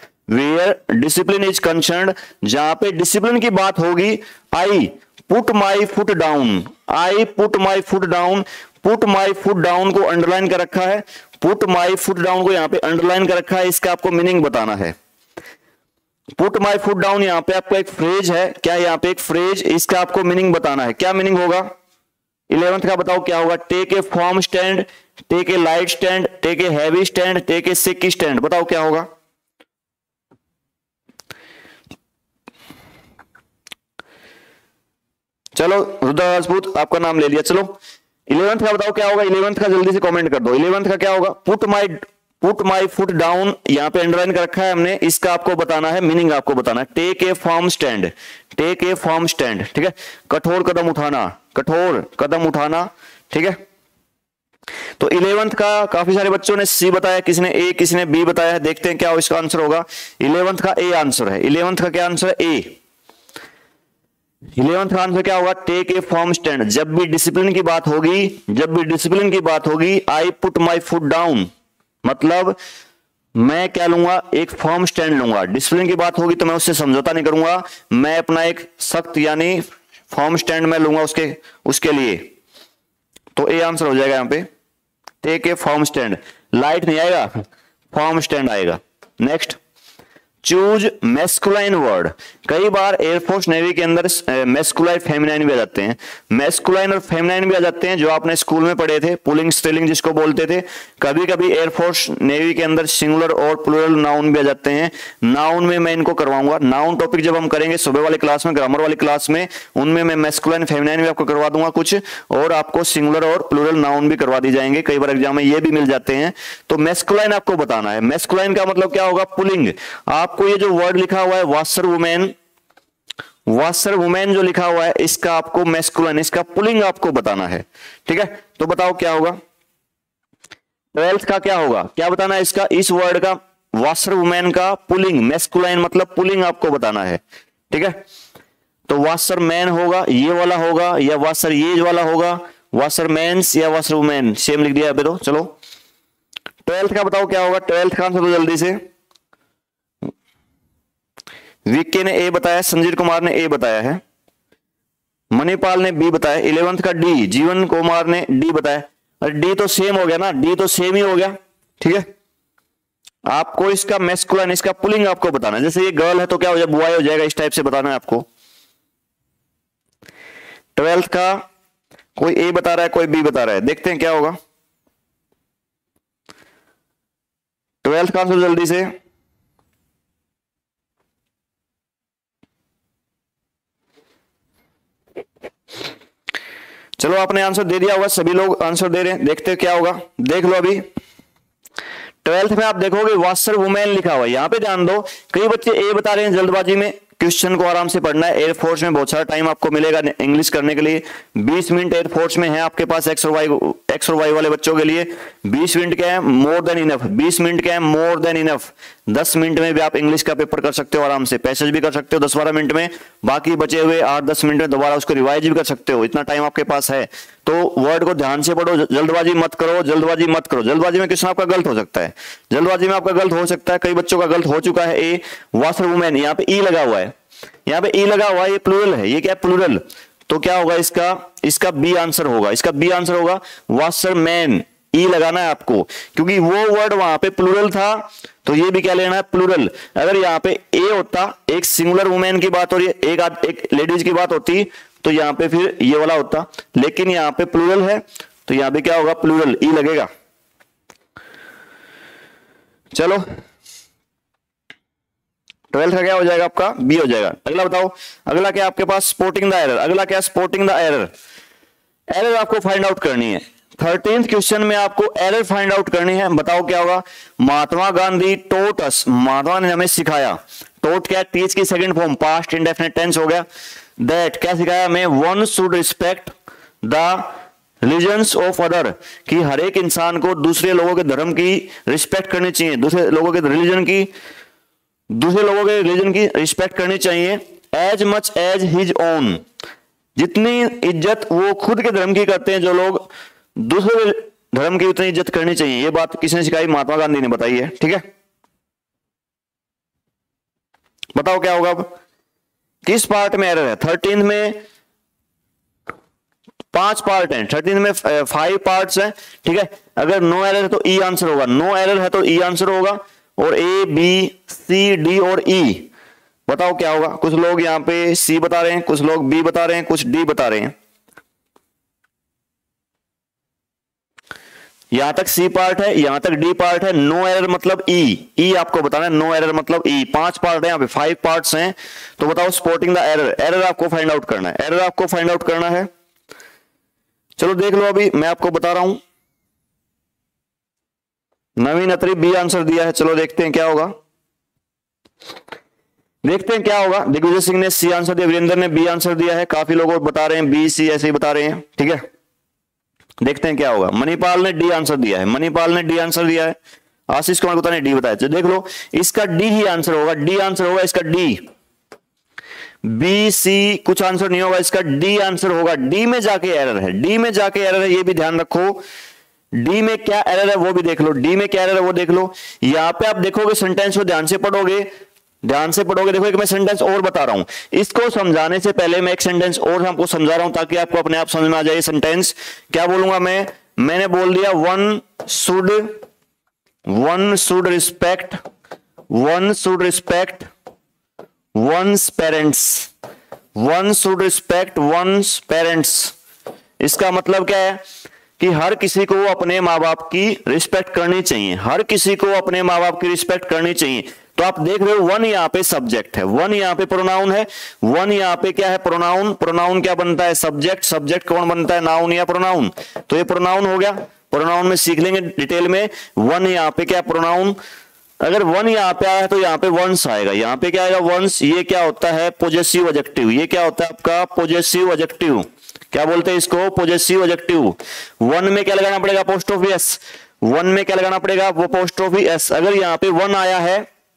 where discipline is concerned, जहां पे डिसिप्लिन की बात होगी, I put my foot down, I put my foot down, put my foot down को अंडरलाइन कर रखा है, पुट माई फुट डाउन को यहां पे अंडरलाइन कर रखा है, इसका आपको मीनिंग बताना है। पुट माई फुट डाउन यहां पे आपको एक फ्रेज है, क्या यहां पे एक फ्रेज, इसका आपको मीनिंग बताना है। क्या मीनिंग होगा इलेवेंथ का, बताओ क्या होगा। Take a firm stand, take a light stand, take a heavy stand, take a sick stand, बताओ क्या होगा। चलो रुद्र राजपूत आपका नाम ले लिया। चलो इलेवेंथ का बताओ क्या होगा, इलेवेंथ का जल्दी से कमेंट कर दो। इलेवेंथ का क्या होगा, put my put my foot down, यहां पे अंडरलाइन कर रखा है हमने, इसका आपको बताना है, मीनिंग आपको बताना है। Take a firm stand, take a firm stand, ठीक है, कठोर कदम उठाना, कठोर कदम उठाना, ठीक है। तो इलेवेंथ का काफी सारे बच्चों ने सी बताया, किसी ने ए, किसी ने बी बताया है, देखते हैं क्या इसका आंसर होगा। इलेवेंथ का ए आंसर है, इलेवेंथ का क्या आंसर है, ए। इलेवेंथ का आंसर क्या होगा, टेक ए फॉर्म स्टैंड। जब भी डिसिप्लिन की बात होगी, जब भी डिसिप्लिन की बात होगी, I put my foot down, मतलब मैं क्या लूंगा, एक फॉर्म स्टैंड लूंगा। डिसिप्लिन की बात होगी तो मैं उससे समझौता नहीं करूंगा, मैं अपना एक सख्त यानी फॉर्म स्टैंड में लूंगा उसके उसके लिए। तो ए आंसर हो जाएगा यहां पे, take a firm stand. Light नहीं आएगा, फॉर्म स्टैंड आएगा। Next, choose masculine word. कई बार एयरफोर्स नेवी के अंदर मैस्कुलाइन फेमिनाइन भी आ जाते हैं, मैस्कुलाइन और फेमिनाइन भी आ जाते हैं, जो आपने स्कूल में पढ़े थे, पुलिंग स्त्रीलिंग जिसको बोलते थे। कभी कभी एयरफोर्स नेवी के अंदर सिंगुलर और प्लूरल नाउन भी आ जाते हैं। नाउन में मैं इनको करवाऊंगा, नाउन टॉपिक जब हम करेंगे सुबह वाली क्लास में, ग्रामर वाली क्लास में, उनमें मैं मैस्कुलाइन फेमिनाइन भी आपको करवा दूंगा कुछ, और आपको सिंगुलर और प्लूरल नाउन भी करवा दी जाएंगे, कई बार एग्जाम में ये भी मिल जाते हैं। तो मैस्कुलाइन आपको बताना है। मैस्कुलाइन का मतलब क्या होगा, पुलिंग। आपको ये जो वर्ड लिखा हुआ है वासर वुमेन, वासर वुमेन जो लिखा हुआ है, इसका आपको मैस्कुलाइन, इसका पुलिंग आपको बताना है, ठीक है। तो बताओ क्या होगा, ट्वेल्थ का क्या होगा, क्या बताना है इसका, इस वर्ड का वासर वुमेन का पुलिंग, मैस्कुलाइन मतलब पुलिंग आपको बताना है, ठीक है। तो वासर मैन होगा, ये वाला होगा, या वासर ये वाला होगा, वासर मैंस या वासर वुमेन, सेम लिख दिया अभी तो। चलो ट्वेल्थ का बताओ क्या होगा, ट्वेल्थ का आंसर तो जल्दी से। विक्की ने ए बताया, संजीव कुमार ने ए बताया है, मणिपाल ने बी बताया, इलेवेंथ का डी, जीवन कुमार ने डी बताया। और डी तो सेम हो गया ना, डी तो सेम ही हो गया, ठीक है। आपको इसका मैस्कुलाइन, इसका पुलिंग आपको बताना है। जैसे ये गर्ल है तो क्या हो जाएगा, बॉय हो जाएगा, इस टाइप से बताना है आपको। ट्वेल्थ का कोई ए बता रहा है, कोई बी बता रहा है, देखते हैं क्या होगा ट्वेल्थ का आंसर जल्दी से। चलो आपने आंसर दे दिया होगा, सभी लोग आंसर दे रहे हैं, देखते हैं क्या होगा, देख लो। अभी ट्वेल्थ में आप देखोगे वासर वुमेन लिखा हुआ है, यहां पे ध्यान दो। कई बच्चे ए बता रहे हैं जल्दबाजी में, क्वेश्चन को आराम से पढ़ना है। एयरफोर्स में बहुत सारा टाइम आपको मिलेगा इंग्लिश करने के लिए, बीस मिनट एयरफोर्स में है आपके पास, एक्स और वाई एक्स और वाई वाले बच्चों के लिए बीस मिनट क्या है, मोर देन इनफ। बीस मिनट क्या है, मोर देन इनफ। दस मिनट में भी आप इंग्लिश का पेपर कर सकते हो आराम से, पैसेज भी कर सकते हो दस बारह मिनट में, बाकी बचे हुए आठ दस मिनट में दोबारा उसको रिवाइज भी कर सकते हो, इतना टाइम आपके पास है। तो वर्ड को ध्यान से पढ़ो, जल्दबाजी मत करो, जल्दबाजी मत करो। जल्दबाजी में क्वेश्चन आपका गलत हो सकता है, जल्दबाजी में आपका गलत हो सकता है, कई बच्चों का गलत हो चुका है। ए वासर वुमेन, यहाँ पे ई लगा हुआ है, यहाँ पे ई लगा हुआ है, ये प्लूरल है, ये क्या है प्लूरल, तो क्या होगा इसका, इसका बी आंसर होगा, इसका बी आंसर होगा वासर मैन। ई लगाना है आपको, क्योंकि वो वर्ड वहां पे प्लूरल था, तो ये भी क्या लेना है, प्लूरल। अगर यहाँ पे ए होता, एक सिंगुलर वुमेन की बात हो रही है, एक एक लेडीज की बात होती, तो यहाँ पे फिर ये वाला होता, लेकिन यहाँ पे प्लूरल है, तो यहाँ पे क्या होगा, प्लूरल, ई लगेगा। चलो ट्वेल्थ का क्या हो जाएगा आपका, बी हो जाएगा। अगला बताओ, अगला क्या आपके पास, स्पॉटिंग द एरर। अगला क्या, स्पॉटिंग द एरर। एरर आपको फाइंड आउट करनी है। थर्टींथ क्वेश्चन में आपको एरर फाइंड आउट करनी है। बताओ क्या होगा, महात्मा गांधी टोट अस, महात्मा ने हमें सिखाया। टोट क्या, टीच की second form, past indefinite tense हो गया। दैट क्या सिखाया हमें, one should respect the religions of other, कि हर एक इंसान को दूसरे लोगों के धर्म की रिस्पेक्ट करनी चाहिए, दूसरे लोगों के रिलीजन की दूसरे लोगों के रिलीजन की रिस्पेक्ट करनी चाहिए। As much as his own, जितनी इज्जत वो खुद के धर्म की करते हैं जो लोग, दूसरे धर्म की उतनी इज्जत करनी चाहिए। ये बात किसने सिखाई, महात्मा गांधी ने बताई है, ठीक है। बताओ क्या होगा अब, किस पार्ट में एरर है। थर्टीन में पांच पार्ट हैं, थर्टीन में फाइव पार्ट्स हैं, ठीक है। अगर नो एरर है तो ई आंसर होगा, नो एरर है तो ई आंसर होगा, और ए बी सी डी और ई बताओ क्या होगा। कुछ लोग यहाँ पे सी बता रहे हैं, कुछ लोग बी बता रहे हैं, कुछ डी बता रहे हैं। यहां तक सी पार्ट है, यहां तक डी पार्ट है, नो एरर मतलब ई, ई आपको बताना है, नो एरर मतलब ई। पांच पार्ट है यहाँ पे, फाइव पार्ट्स हैं, तो बताओ स्पॉटिंग द एरर, एरर आपको फाइंड आउट करना है, एरर आपको फाइंड आउट करना है। चलो देख लो, अभी मैं आपको बता रहा हूं। नवीन अत्री बी आंसर दिया है, चलो देखते हैं क्या होगा, देखते हैं क्या होगा। दिग्विजय सिंह ने सी आंसर दिया, वीरेंद्र ने बी आंसर दिया है, काफी लोग बता रहे हैं बी सी ऐसे ही बता रहे हैं, ठीक है। देखते हैं क्या होगा। मणिपाल ने डी आंसर दिया है, मणिपाल ने डी आंसर दिया है, आशीष कुमार गुप्ता ने डी बताया। तो देख लो, इसका डी ही आंसर होगा, डी आंसर होगा इसका, डी। बी सी कुछ आंसर नहीं होगा, इसका डी आंसर होगा। डी में जाके एरर है, डी में जाके एरर है, ये भी ध्यान रखो। डी में क्या एरर है वो भी देख लो, डी में क्या एरर है वो देख लो। यहां पे आप देखोगे सेंटेंस को ध्यान से पढ़ोगे, ध्यान से पढ़ोगे। देखो एक मैं सेंटेंस और बता रहा हूं, इसको समझाने से पहले मैं एक सेंटेंस और हमको समझा रहा हूं ताकि आपको अपने आप समझ में आ जाए सेंटेंस। क्या बोलूंगा मैं, मैंने बोल दिया one should, one should respect, one should respect one's parents, one should respect one's parents. इसका मतलब क्या है कि हर किसी को अपने माँ बाप की रिस्पेक्ट करनी चाहिए, हर किसी को अपने माँ बाप की रिस्पेक्ट करनी चाहिए। तो आप देख रहे हो वन यहाँ पे सब्जेक्ट है, वन यहाँ पे प्रोनाउन है, वन यहाँ पे क्या है प्रोनाउन, प्रोनाउन क्या बनता है सब्जेक्ट, सब्जेक्ट कौन बनता है नाउन या प्रोनाउन, तो ये प्रोनाउन हो गया। प्रोनाउन में सीख लेंगे डिटेल में, वन यहाँ पे क्या प्रोनाउन। अगर वन यहाँ पे आया तो यहाँ पे वंस आएगा, यहाँ पे क्या आएगा वंस। ये क्या होता है पॉजेसिव एडजेक्टिव, ये क्या होता है आपका पॉजेसिव एडजेक्टिव, क्या बोलते हैं इसको पॉजेसिव एडजेक्टिव। वन में क्या लगाना पड़ेगा अपोस्ट्रोफी एस, वन में क्या लगाना पड़ेगा वो अपोस्ट्रोफी एस। अगर यहाँ पे वन आया है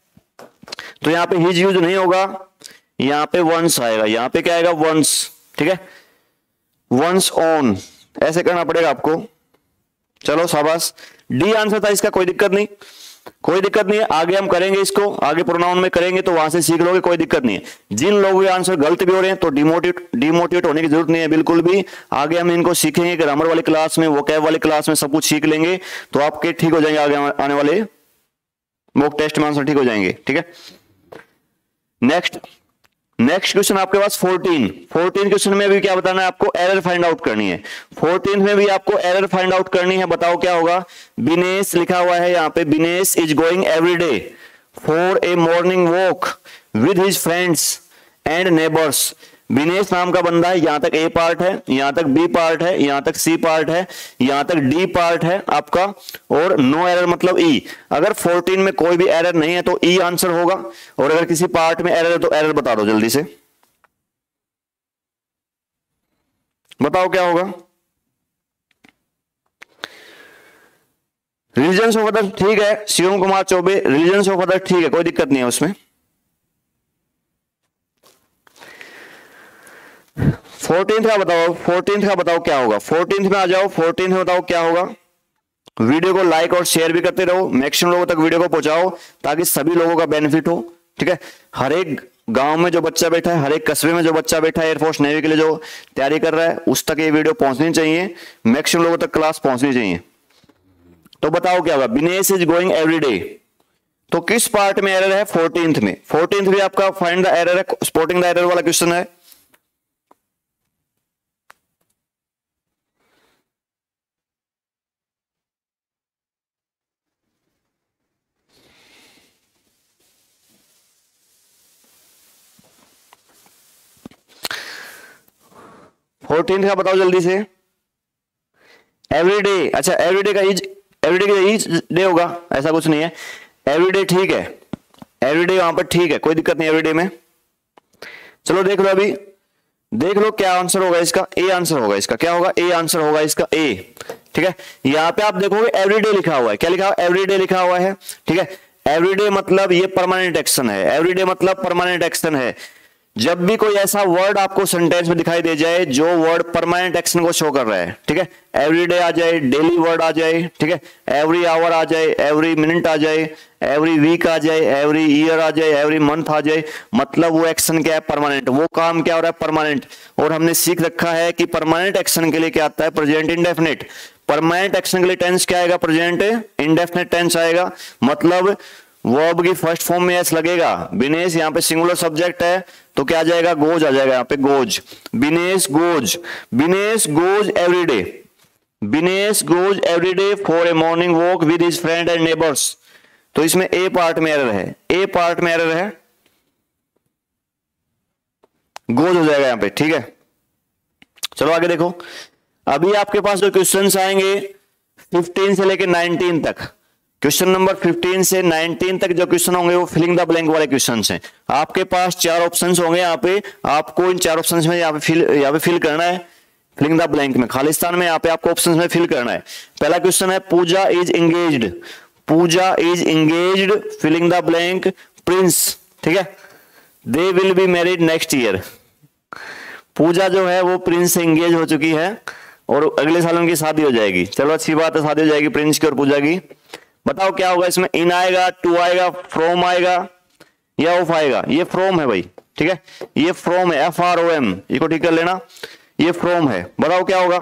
तो यहाँ पे हिज यूज नहीं होगा, यहाँ पे वंस आएगा, यहाँ पे क्या आएगा वंस, ठीक है, वंस ऑन, ऐसे करना पड़ेगा आपको। चलो शाबाश, डी आंसर था इसका, कोई दिक्कत नहीं, कोई दिक्कत नहीं है। आगे हम करेंगे इसको, आगे प्रोनाउन में करेंगे तो वहां से सीख लोगे, कोई दिक्कत नहीं है। जिन लोगों के आंसर गलत भी हो रहे हैं तो डिमोटिवेट डिमोटिवेट होने की जरूरत नहीं है बिल्कुल भी। आगे हम इनको सीखेंगे, ग्रामर वाली क्लास में, वोकैब वाली क्लास में सब कुछ सीख लेंगे तो आपके ठीक हो जाएंगे, आगे आने वाले मॉक टेस्ट में आंसर ठीक हो जाएंगे, ठीक है। नेक्स्ट नेक्स्ट क्वेश्चन आपके पास फोर्टीन, फोर्टीन क्वेश्चन में भी क्या बताना है आपको, एरर फाइंड आउट करनी है। फोर्टीन में भी आपको एरर फाइंड आउट करनी है, बताओ क्या होगा। बिनेश लिखा हुआ है यहाँ पे, Binesh is going every day for a morning walk with his friends and neighbours. Binesh नाम का बंदा है, यहां तक ए पार्ट है, यहां तक बी पार्ट है, यहां तक सी पार्ट है, यहां तक डी पार्ट है आपका, और नो एरर मतलब ई। अगर फोर्टीन में कोई भी एरर नहीं है तो ई आंसर होगा, और अगर किसी पार्ट में एरर है तो एरर बता दो जल्दी से, बताओ क्या होगा। रिलीजन्स ऑफ अदर ठीक है, Shivam Kumar Choubey religions of other ठीक है, कोई दिक्कत नहीं है उसमें। फोर्टीन का बताओ, फोर्टीन का बताओ क्या होगा, फोर्टीन में आ जाओ, फोर्टीन में बताओ क्या होगा। वीडियो को लाइक और शेयर भी करते रहो, मैक्सिमम लोगों तक वीडियो को पहुंचाओ ताकि सभी लोगों का बेनिफिट हो, ठीक है। हर एक गांव में जो बच्चा बैठा है, हर एक कस्बे में जो बच्चा बैठा है एयरफोर्स नेवी के लिए जो तैयारी कर रहा है, उस तक ये वीडियो पहुंचनी चाहिए, मैक्सिमम लोगों तक क्लास पहुंचनी चाहिए। तो बताओ क्या होगा, Binesh is going every day, तो किस पार्ट में एरर है फोर्टीन में। फोर्टीन भी आपका फाइंड द एरर है, स्पॉटिंग द एरर वाला क्वेश्चन है। फोर्टीन का बताओ जल्दी से। एवरीडे, अच्छा एवरीडे का इज, एवरीडे का इज डे होगा, ऐसा कुछ नहीं है। एवरीडे ठीक है, एवरीडे वहां पर ठीक है, कोई दिक्कत नहीं एवरीडे में। चलो देख लो, अभी देख लो क्या आंसर होगा इसका, ए आंसर होगा इसका, क्या होगा ए आंसर होगा इसका ए, ठीक है। यहां पे आप देखोगे एवरीडे लिखा हुआ है, क्या लिखा हुआ है एवरीडे लिखा हुआ है, ठीक है। एवरीडे मतलब ये परमानेंट एक्शन है, एवरीडे मतलब परमानेंट एक्शन है। जब भी कोई ऐसा वर्ड आपको सेंटेंस में दिखाई दे जाए जो वर्ड परमानेंट एक्शन को शो कर रहा है, ठीक है, एवरीडे आ जाए, डेली वर्ड आ जाए, ठीक है, एवरी आवर आ जाए, एवरी मिनट आ जाए, एवरी वीक आ जाए, एवरी ईयर आ जाए, एवरी मंथ आ जाए, मतलब वो एक्शन क्या है, परमानेंट, वो काम क्या हो रहा है, परमानेंट। और हमने सीख रखा है कि परमानेंट एक्शन के लिए क्या आता है, प्रेजेंट इंडेफिनिट। परमानेंट एक्शन के लिए टेंस क्या आएगा, प्रेजेंट इंडेफिनिट टेंस आएगा। मतलब वर्ब की फर्स्ट फॉर्म में एस लगेगा। विनेश यहाँ पे सिंगुलर सब्जेक्ट है तो क्या आ जाएगा, गोज आ जाएगा यहाँ पे, goes. Vinesh goes, Vinesh goes everyday, Vinesh goes everyday for a morning walk with his friend and neighbours. तो इसमें ए पार्ट में एरर है, ए पार्ट में एरर है, गोज हो जाएगा यहाँ पे, ठीक है। चलो आगे देखो, अभी आपके पास जो क्वेश्चंस आएंगे फिफ्टीन से लेकर नाइनटीन तक, क्वेश्चन नंबर फिफ्टीन से नाइनटीन तक जो क्वेश्चन होंगे वो फिलिंग द ब्लैंक वाले क्वेश्चंस हैं। आपके पास चार ऑप्शंस होंगे यहाँ पे, आपको इन चार ऑप्शंस में यहाँ पे फिल यहाँ पे फिल करना है, फिलिंग द ब्लैंक में, खालिस्तान में यहाँ पे आपको ऑप्शंस में फिल करना है। पहला क्वेश्चन है Pooja is engaged, Pooja is engaged filling the blank prince, ठीक है, they will be married next year. Pooja जो है वो प्रिंस से एंगेज हो चुकी है और अगले साल उनकी शादी हो जाएगी। चलो अच्छी बात है, शादी हो जाएगी प्रिंस की और पूजा की। बताओ क्या होगा इसमें, इन आएगा, टू आएगा, फ्रॉम आएगा या ऑफ आएगा। ये फ्रॉम है भाई, ठीक है, ये फ्रॉम है, एफ आर ओ एम, इसको ठीक कर लेना, ये फ्रॉम है। बताओ क्या होगा,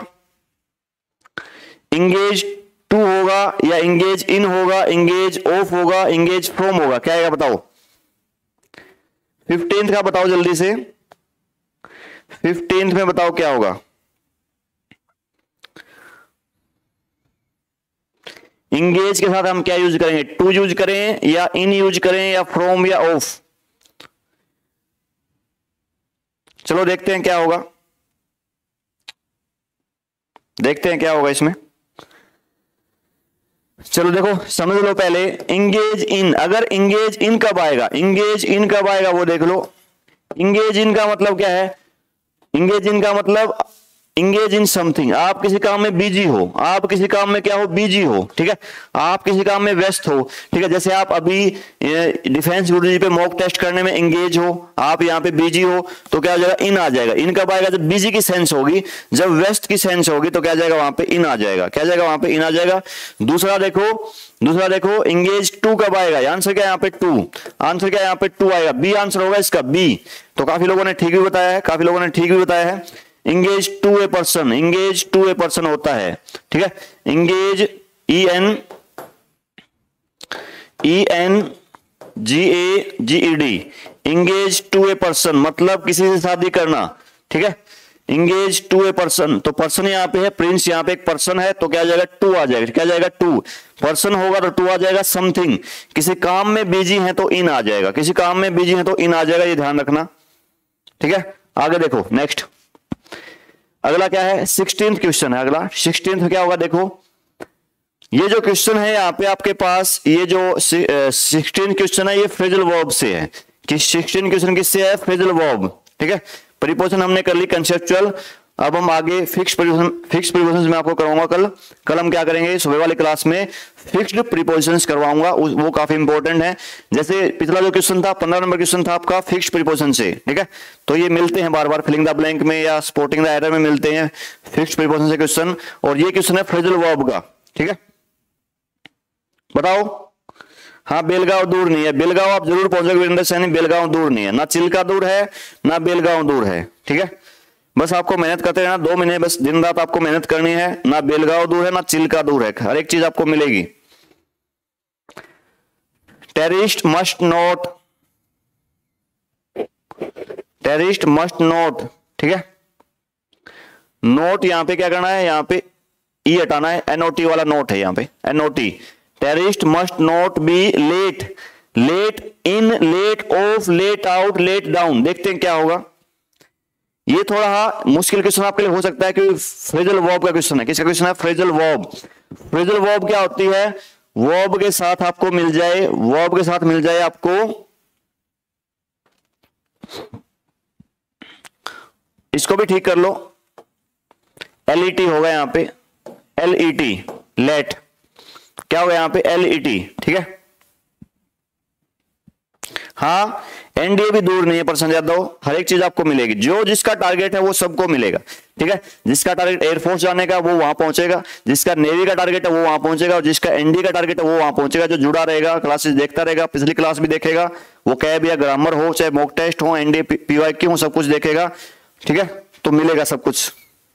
इंगेज टू होगा या इंगेज इन होगा, इंगेज ऑफ होगा, इंगेज फ्रॉम होगा, क्या आएगा बताओ। फिफ्टींथ का बताओ जल्दी से, फिफ्टींथ में बताओ क्या होगा। इंगेज के साथ हम क्या यूज करेंगे, टू यूज करें या इन यूज करें या फ्रॉम या ऑफ। चलो देखते हैं क्या होगा, देखते हैं क्या होगा इसमें। चलो देखो समझ लो पहले, इंगेज इन, अगर इंगेज इन कब आएगा, इंगेज इन कब आएगा वो देख लो। इंगेज इन का मतलब क्या है, इंगेज इन का मतलब इंगेज इन समथिंग, आप किसी काम में बिजी हो, आप किसी काम में क्या हो, बिजी हो, ठीक है, आप किसी काम में व्यस्त हो, ठीक है। जैसे आप अभी डिफेंस गुरुजी पे मॉक टेस्ट करने में एंगेज हो, आप यहाँ पे बिजी हो, तो क्या हो जाएगा, इन आ जाएगा। इन कब आएगा, जब बिजी की सेंस होगी, जब व्यस्त की सेंस होगी तो क्या जाएगा वहां पे, इन आ जाएगा, क्या जाएगा वहां पे, इन आ जाएगा। दूसरा देखो, दूसरा देखो इंगेज टू कब आएगा, आंसर क्या है यहाँ पे, टू, आंसर क्या है यहाँ पे, टू आएगा, बी आंसर होगा इसका, बी। तो काफी लोगों ने ठीक भी बताया है, काफी लोगों ने ठीक भी बताया है। Engage to a person, engage to a person होता है, ठीक है, engage E N E N G A G E D, engage to a person मतलब किसी से शादी करना, ठीक है, इंगेज टू ए पर्सन। तो पर्सन यहाँ पे है, प्रिंस यहाँ पे एक पर्सन है, तो क्या जाएगा, टू आ जाएगा, क्या जाएगा, टू। पर्सन होगा तो टू आ जाएगा। समथिंग, किसी काम में बिजी है तो इन आ जाएगा, किसी काम में बिजी है तो इन आ जाएगा, ये ध्यान रखना, ठीक है। आगे देखो नेक्स्ट, अगला क्या है, सिक्सटीन्थ क्वेश्चन है अगला। सिक्सटीन्थ क्या होगा, देखो ये जो क्वेश्चन है यहाँ पे आपके पास, ये जो सिक्सटीन क्वेश्चन है ये फ्रेजल वर्ब से है। कि सिक्सटीन क्वेश्चन किससे है, फ्रेजल वर्ब, ठीक है। प्रीपोजिशन हमने कर ली कंसेप्चुअल, अब हम आगे फिक्स्ड प्रीपोजिशन, फिक्स्ड प्रीपोजिशंस में आपको करवाऊंगा कल। कल हम क्या करेंगे, सुबह वाली क्लास में फिक्स्ड प्रीपोजिशंस करवाऊंगा, वो काफी इंपॉर्टेंट है। जैसे पिछला जो क्वेश्चन था, पंद्रह नंबर क्वेश्चन था आपका फिक्स्ड प्रीपोजिशन से, ठीक है। तो ये मिलते हैं बार बार फिलिंग द ब्लैंक में या स्पॉटिंग द एरर में मिलते हैं फिक्स्ड प्रीपोजिशन से क्वेश्चन। और ये क्वेश्चन है फ्रेजल वर्ब का, ठीक है। बताओ, हाँ बेलगांव दूर नहीं है, बेलगांव आप जरूर पहुंचोगे वीरेंद्र सैनी, बेलगांव दूर नहीं है, ना चिल्का दूर है ना बेलगांव दूर है, ठीक है। बस आपको मेहनत करते रहना, दो महीने बस दिन रात आपको मेहनत करनी है। ना बेलगांव दूर है ना चिल्का दूर है, हर एक चीज आपको मिलेगी। Terrorist must not, terrorist must not, ठीक है। नोट यहां पे क्या करना है, यहां पे ई हटाना है, एनओटी वाला नोट है यहाँ पे, N O T. Terrorist must not be let, let in, let off, let out, let down. देखते हैं क्या होगा। ये थोड़ा मुश्किल क्वेश्चन आपके लिए हो सकता है क्योंकि फ्रेजल वर्ब का क्वेश्चन है। किसका क्वेश्चन है, फ्रेजल वर्ब। फ्रेजल वर्ब क्या होती है, वर्ब के साथ आपको मिल जाए, वर्ब के साथ मिल जाए आपको, इसको भी ठीक कर लो, एलईटी होगा यहां पे, एलईटी, लेट, क्या होगा यहां पे, एलईटी, ठीक है। हाँ, एनडीए भी दूर नहीं है प्रशांत यादव, हर एक चीज आपको मिलेगी, जो जिसका टारगेट है वो सबको मिलेगा, ठीक है। जिसका टारगेट एयरफोर्स जाने का वो वहां पहुंचेगा, जिसका नेवी का टारगेट है वो वहां पहुंचेगा, और जिसका एनडीए का टारगेट है वो वहां पहुंचेगा। जो जुड़ा रहेगा, क्लासेस देखता रहेगा, पिछली क्लास भी देखेगा, वो कैब या ग्रामर हो, चाहे मॉक टेस्ट हो, एनडीए पीवाईक्यू हो, सब कुछ देखेगा, ठीक है, तो मिलेगा सब कुछ।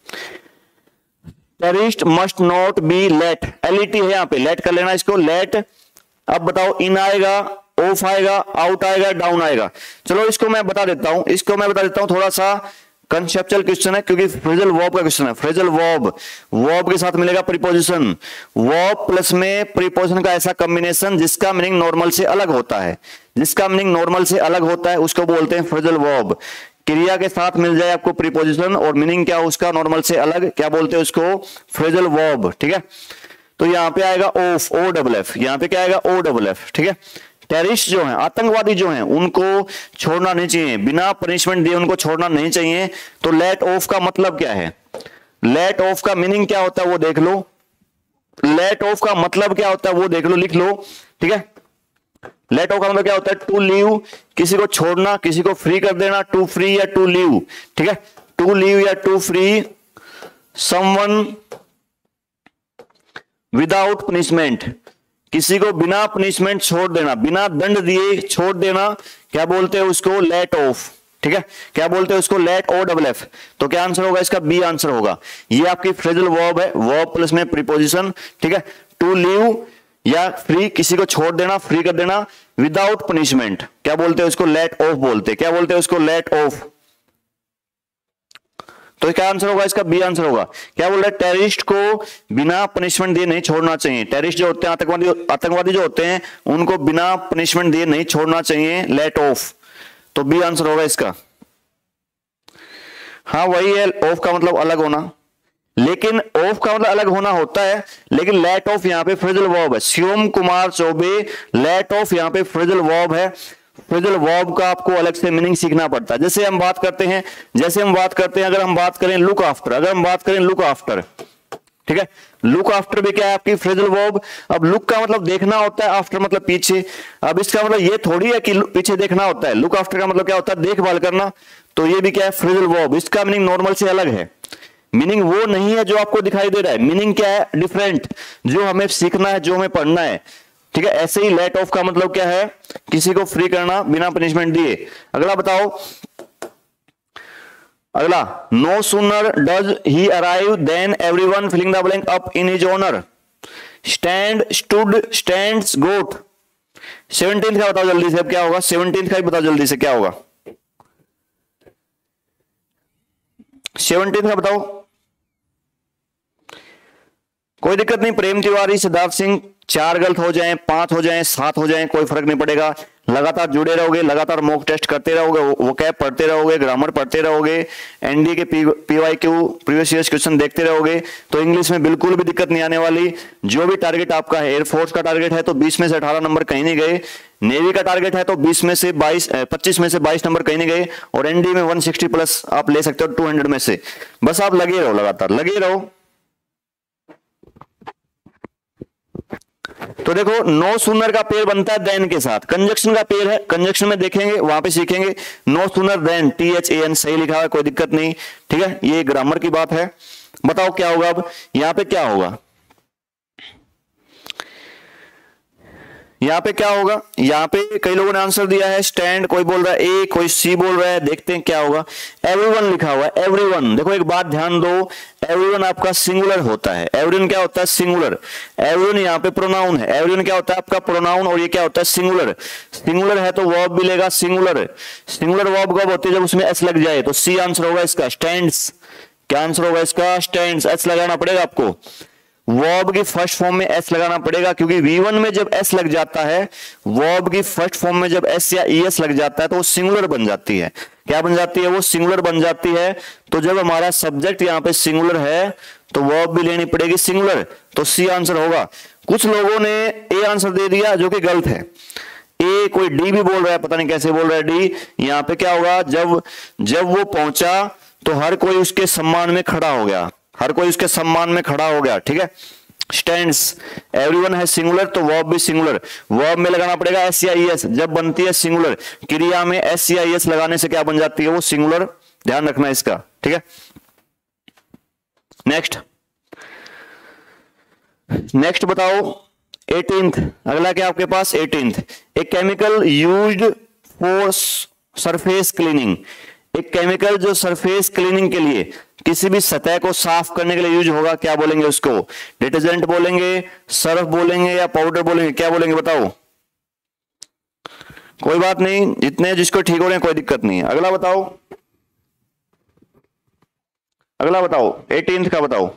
Terrorist must not be let, LET है यहाँ पे, लेट कर लेना इसको, लेट। अब बताओ, इन आएगा, ऑफ आएगा, आउट आएगा, डाउन आएगा। चलो इसको मैं बता देता हूं, इसको मैं बता देता हूं, थोड़ा सा कंसेप्चुअल क्वेश्चन है, क्योंकि फ्रेजल वर्ब का क्वेश्चन है। फ्रेजल वर्ब, वर्ब के साथ मिलेगा प्रीपोजिशन, वर्ब प्लस में प्रीपोजिशन का ऐसा कॉम्बिनेशन जिसका मीनिंग नॉर्मल से अलग होता है, जिसका मीनिंग नॉर्मल से अलग होता है उसको बोलते हैं फ्रेजल वर्ब। क्रिया के साथ मिल जाए आपको प्रीपोजिशन और मीनिंग क्या उसका नॉर्मल से अलग, क्या बोलते हैं उसको, फ्रेजल वर्ब, ठीक है। तो यहां पे आएगा ऑफ, ओ डबल एफ, यहां पे क्या आएगा, ओ डबल एफ, ठीक है। टेररिस्ट जो हैं, आतंकवादी जो हैं, उनको छोड़ना नहीं चाहिए, बिना पनिशमेंट दिए उनको छोड़ना नहीं चाहिए। तो लेट ऑफ का मतलब क्या है, लेट ऑफ का मीनिंग क्या होता है वो देख लो, लेट ऑफ का मतलब क्या होता है वो देख लो, लिख लो, ठीक है। लेट ऑफ का मतलब क्या होता है, टू लीव, किसी को छोड़ना, किसी को फ्री कर देना, टू फ्री या टू लीव, ठीक है, टू लीव या to free someone without punishment, किसी को बिना पनिशमेंट छोड़ देना, बिना दंड दिए छोड़ देना, क्या बोलते हैं उसको, लेट ऑफ, ठीक है। क्या बोलते हैं उसको, लेट, ओ डबल एफ। तो क्या आंसर होगा इसका, बी आंसर होगा। ये आपकी फ्रेजल वर्ब है, वर्ब प्लस में प्रीपोजिशन, ठीक है। टू लीव या फ्री, किसी को छोड़ देना, फ्री कर देना, विदाउट पनिशमेंट, क्या बोलते हैं उसको, लेट ऑफ बोलते हैं, क्या बोलते हैं उसको, लेट ऑफ। तो क्या आंसर होगा इसका, बी आंसर होगा। क्या बोल रहा है, टेररिस्ट को बिना पनिशमेंट दिए नहीं छोड़ना चाहिए। टेररिस्ट जो होते हैं, आतंकवादी आतंकवादी जो होते हैं, उनको बिना पनिशमेंट दिए नहीं छोड़ना चाहिए, लेट ऑफ। तो बी आंसर होगा इसका। हाँ वही है, ऑफ का मतलब अलग होना, लेकिन ऑफ का मतलब अलग होना होता है, लेकिन लेट ऑफ यहाँ पे फ्रेजल वर्ब है। शिवम कुमार चौबे, लेट ऑफ यहाँ पे फ्रेजल वर्ब है। फ्रेजल वर्ब का आपको अलग से मीनिंग सीखना पड़ता है। जैसे हम बात करते हैं, जैसे हम बात करते हैं, अगर हम बात करें लुक आफ्टर, अगर हम बात करें लुक आफ्टर, ठीक है, लुक आफ्टर भी क्या है आपकी फ्रेजल वर्ब। अब लुक का मतलब देखना होता है, आफ्टर मतलब पीछे। अब इसका मतलब ये थोड़ी है कि पीछे देखना होता है, लुक आफ्टर का मतलब क्या होता है, देखभाल करना। तो ये भी क्या है, फ्रेजल वर्ब। इसका मीनिंग नॉर्मल से अलग है, मीनिंग वो नहीं है जो आपको दिखाई दे रहा है, मीनिंग क्या है, डिफरेंट, जो हमें सीखना है, जो हमें पढ़ना है, ठीक है। ऐसे ही लेट ऑफ का मतलब क्या है, किसी को फ्री करना बिना पनिशमेंट दिए। अगला बताओ, अगला, no sooner does he arrive than everyone filling the blank up in his honour. Stands, stood, stands, got. Seventeen का बताओ जल्दी से, अब क्या होगा, सेवनटीन का ही बताओ जल्दी से क्या होगा, सेवनटीन का बताओ। कोई दिक्कत नहीं, प्रेम तिवारी, सिद्धार्थ सिंह, चार गलत हो जाएं, पांच हो जाएं, सात हो जाएं, कोई फर्क नहीं पड़ेगा। लगातार जुड़े रहोगे, लगातार मॉक टेस्ट करते रहोगे, वो कैब पढ़ते रहोगे, ग्रामर पढ़ते रहोगे, एनडी के पीवाईक्यू प्रीवियस ईयर क्वेश्चन देखते रहोगे, तो इंग्लिश में बिल्कुल भी दिक्कत नहीं आने वाली। जो भी टारगेट आपका है, एयरफोर्स का टारगेट है तो बीस में से अठारह नंबर कहीं नहीं गए, नेवी का टारगेट है तो बीस में से बाईस, पच्चीस में से बाईस नंबर कहीं नहीं गए, और एनडी में एक सौ साठ प्लस आप ले सकते हो दो सौ में से। बस आप लगे रहो, लगातार लगे रहो। तो देखो, नो सूनर का पेयर बनता है देन के साथ, कंजक्शन का पेयर है, कंजक्शन में देखेंगे, वहां पे सीखेंगे। No sooner than, T H A N सही लिखा है, कोई दिक्कत नहीं, ठीक है, ये ग्रामर की बात है। बताओ क्या होगा, अब यहां पे क्या होगा, यहां पे क्या होगा, यहां पे कई लोगों ने आंसर दिया है स्टैंड, कोई बोल रहा है ए, कोई सी बोल रहा है, देखते हैं क्या होगा। एवरीवन लिखा हुआ है, एवरीवन। देखो एक बात ध्यान दो, एवरीवन आपका सिंगुलर होता है, एवरीवन क्या होता है, सिंगुलर। एवरीवन यहाँ पे प्रोनाउन है, एवरीवन क्या होता है आपका प्रोनाउन, और ये क्या होता है, सिंगुलर। सिंगुलर है तो वर्ब भी लेगा सिंगुलर। सिंगुलर वर्ब कब होती है, जब उसमें एस लग जाए, तो सी आंसर होगा इसका, स्टैंड्स। क्या आंसर होगा इसका, स्टैंड्स। एस लगाना पड़ेगा आपको, वर्ब की फर्स्ट फॉर्म में एस लगाना पड़ेगा, क्योंकि वी वन में जब एस लग जाता है, वर्ब की फर्स्ट फॉर्म में जब एस या ईएस लग जाता है तो वो सिंगुलर बन जाती है। क्या बन जाती है, वो सिंगुलर बन जाती है। तो जब हमारा सब्जेक्ट यहाँ पे सिंगुलर है तो वर्ब भी लेनी पड़ेगी सिंगुलर, तो सी आंसर होगा। कुछ लोगों ने ए आंसर दे दिया जो कि गलत है, ए, कोई डी भी बोल रहा है, पता नहीं कैसे बोल रहा है डी। यहाँ पे क्या होगा, जब जब वो पहुंचा तो हर कोई उसके सम्मान में खड़ा हो गया, हर कोई उसके सम्मान में खड़ा हो गया, ठीक है। स्टैंड्स, एवरीवन है सिंगुलर तो वर्ब भी सिंगुलर, वर्ब में लगाना पड़ेगा एस सी आई एस, जब बनती है सिंगुलर क्रिया में एस सी आई एस लगाने से क्या बन जाती है, वो सिंगुलर, ध्यान रखना इसका, ठीक है। नेक्स्ट नेक्स्ट बताओ एटीन्थ, अगला क्या आपके पास एटीन्थ, एक chemical used for surface cleaning, एक केमिकल जो सरफेस क्लीनिंग के लिए किसी भी सतह को साफ करने के लिए यूज होगा, क्या बोलेंगे उसको, डिटर्जेंट बोलेंगे, सर्फ बोलेंगे या पाउडर बोलेंगे, क्या बोलेंगे बताओ। कोई बात नहीं, जितने जिसको ठीक हो रहे हैं कोई दिक्कत नहीं है। अगला बताओ, अगला बताओ एटीन्थ का बताओ।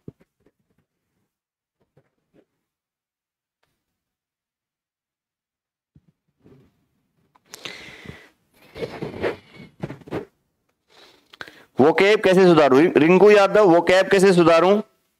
वो कैब कैसे सुधारूं, रिंकू यादव, वो कैब कैसे सुधारूं,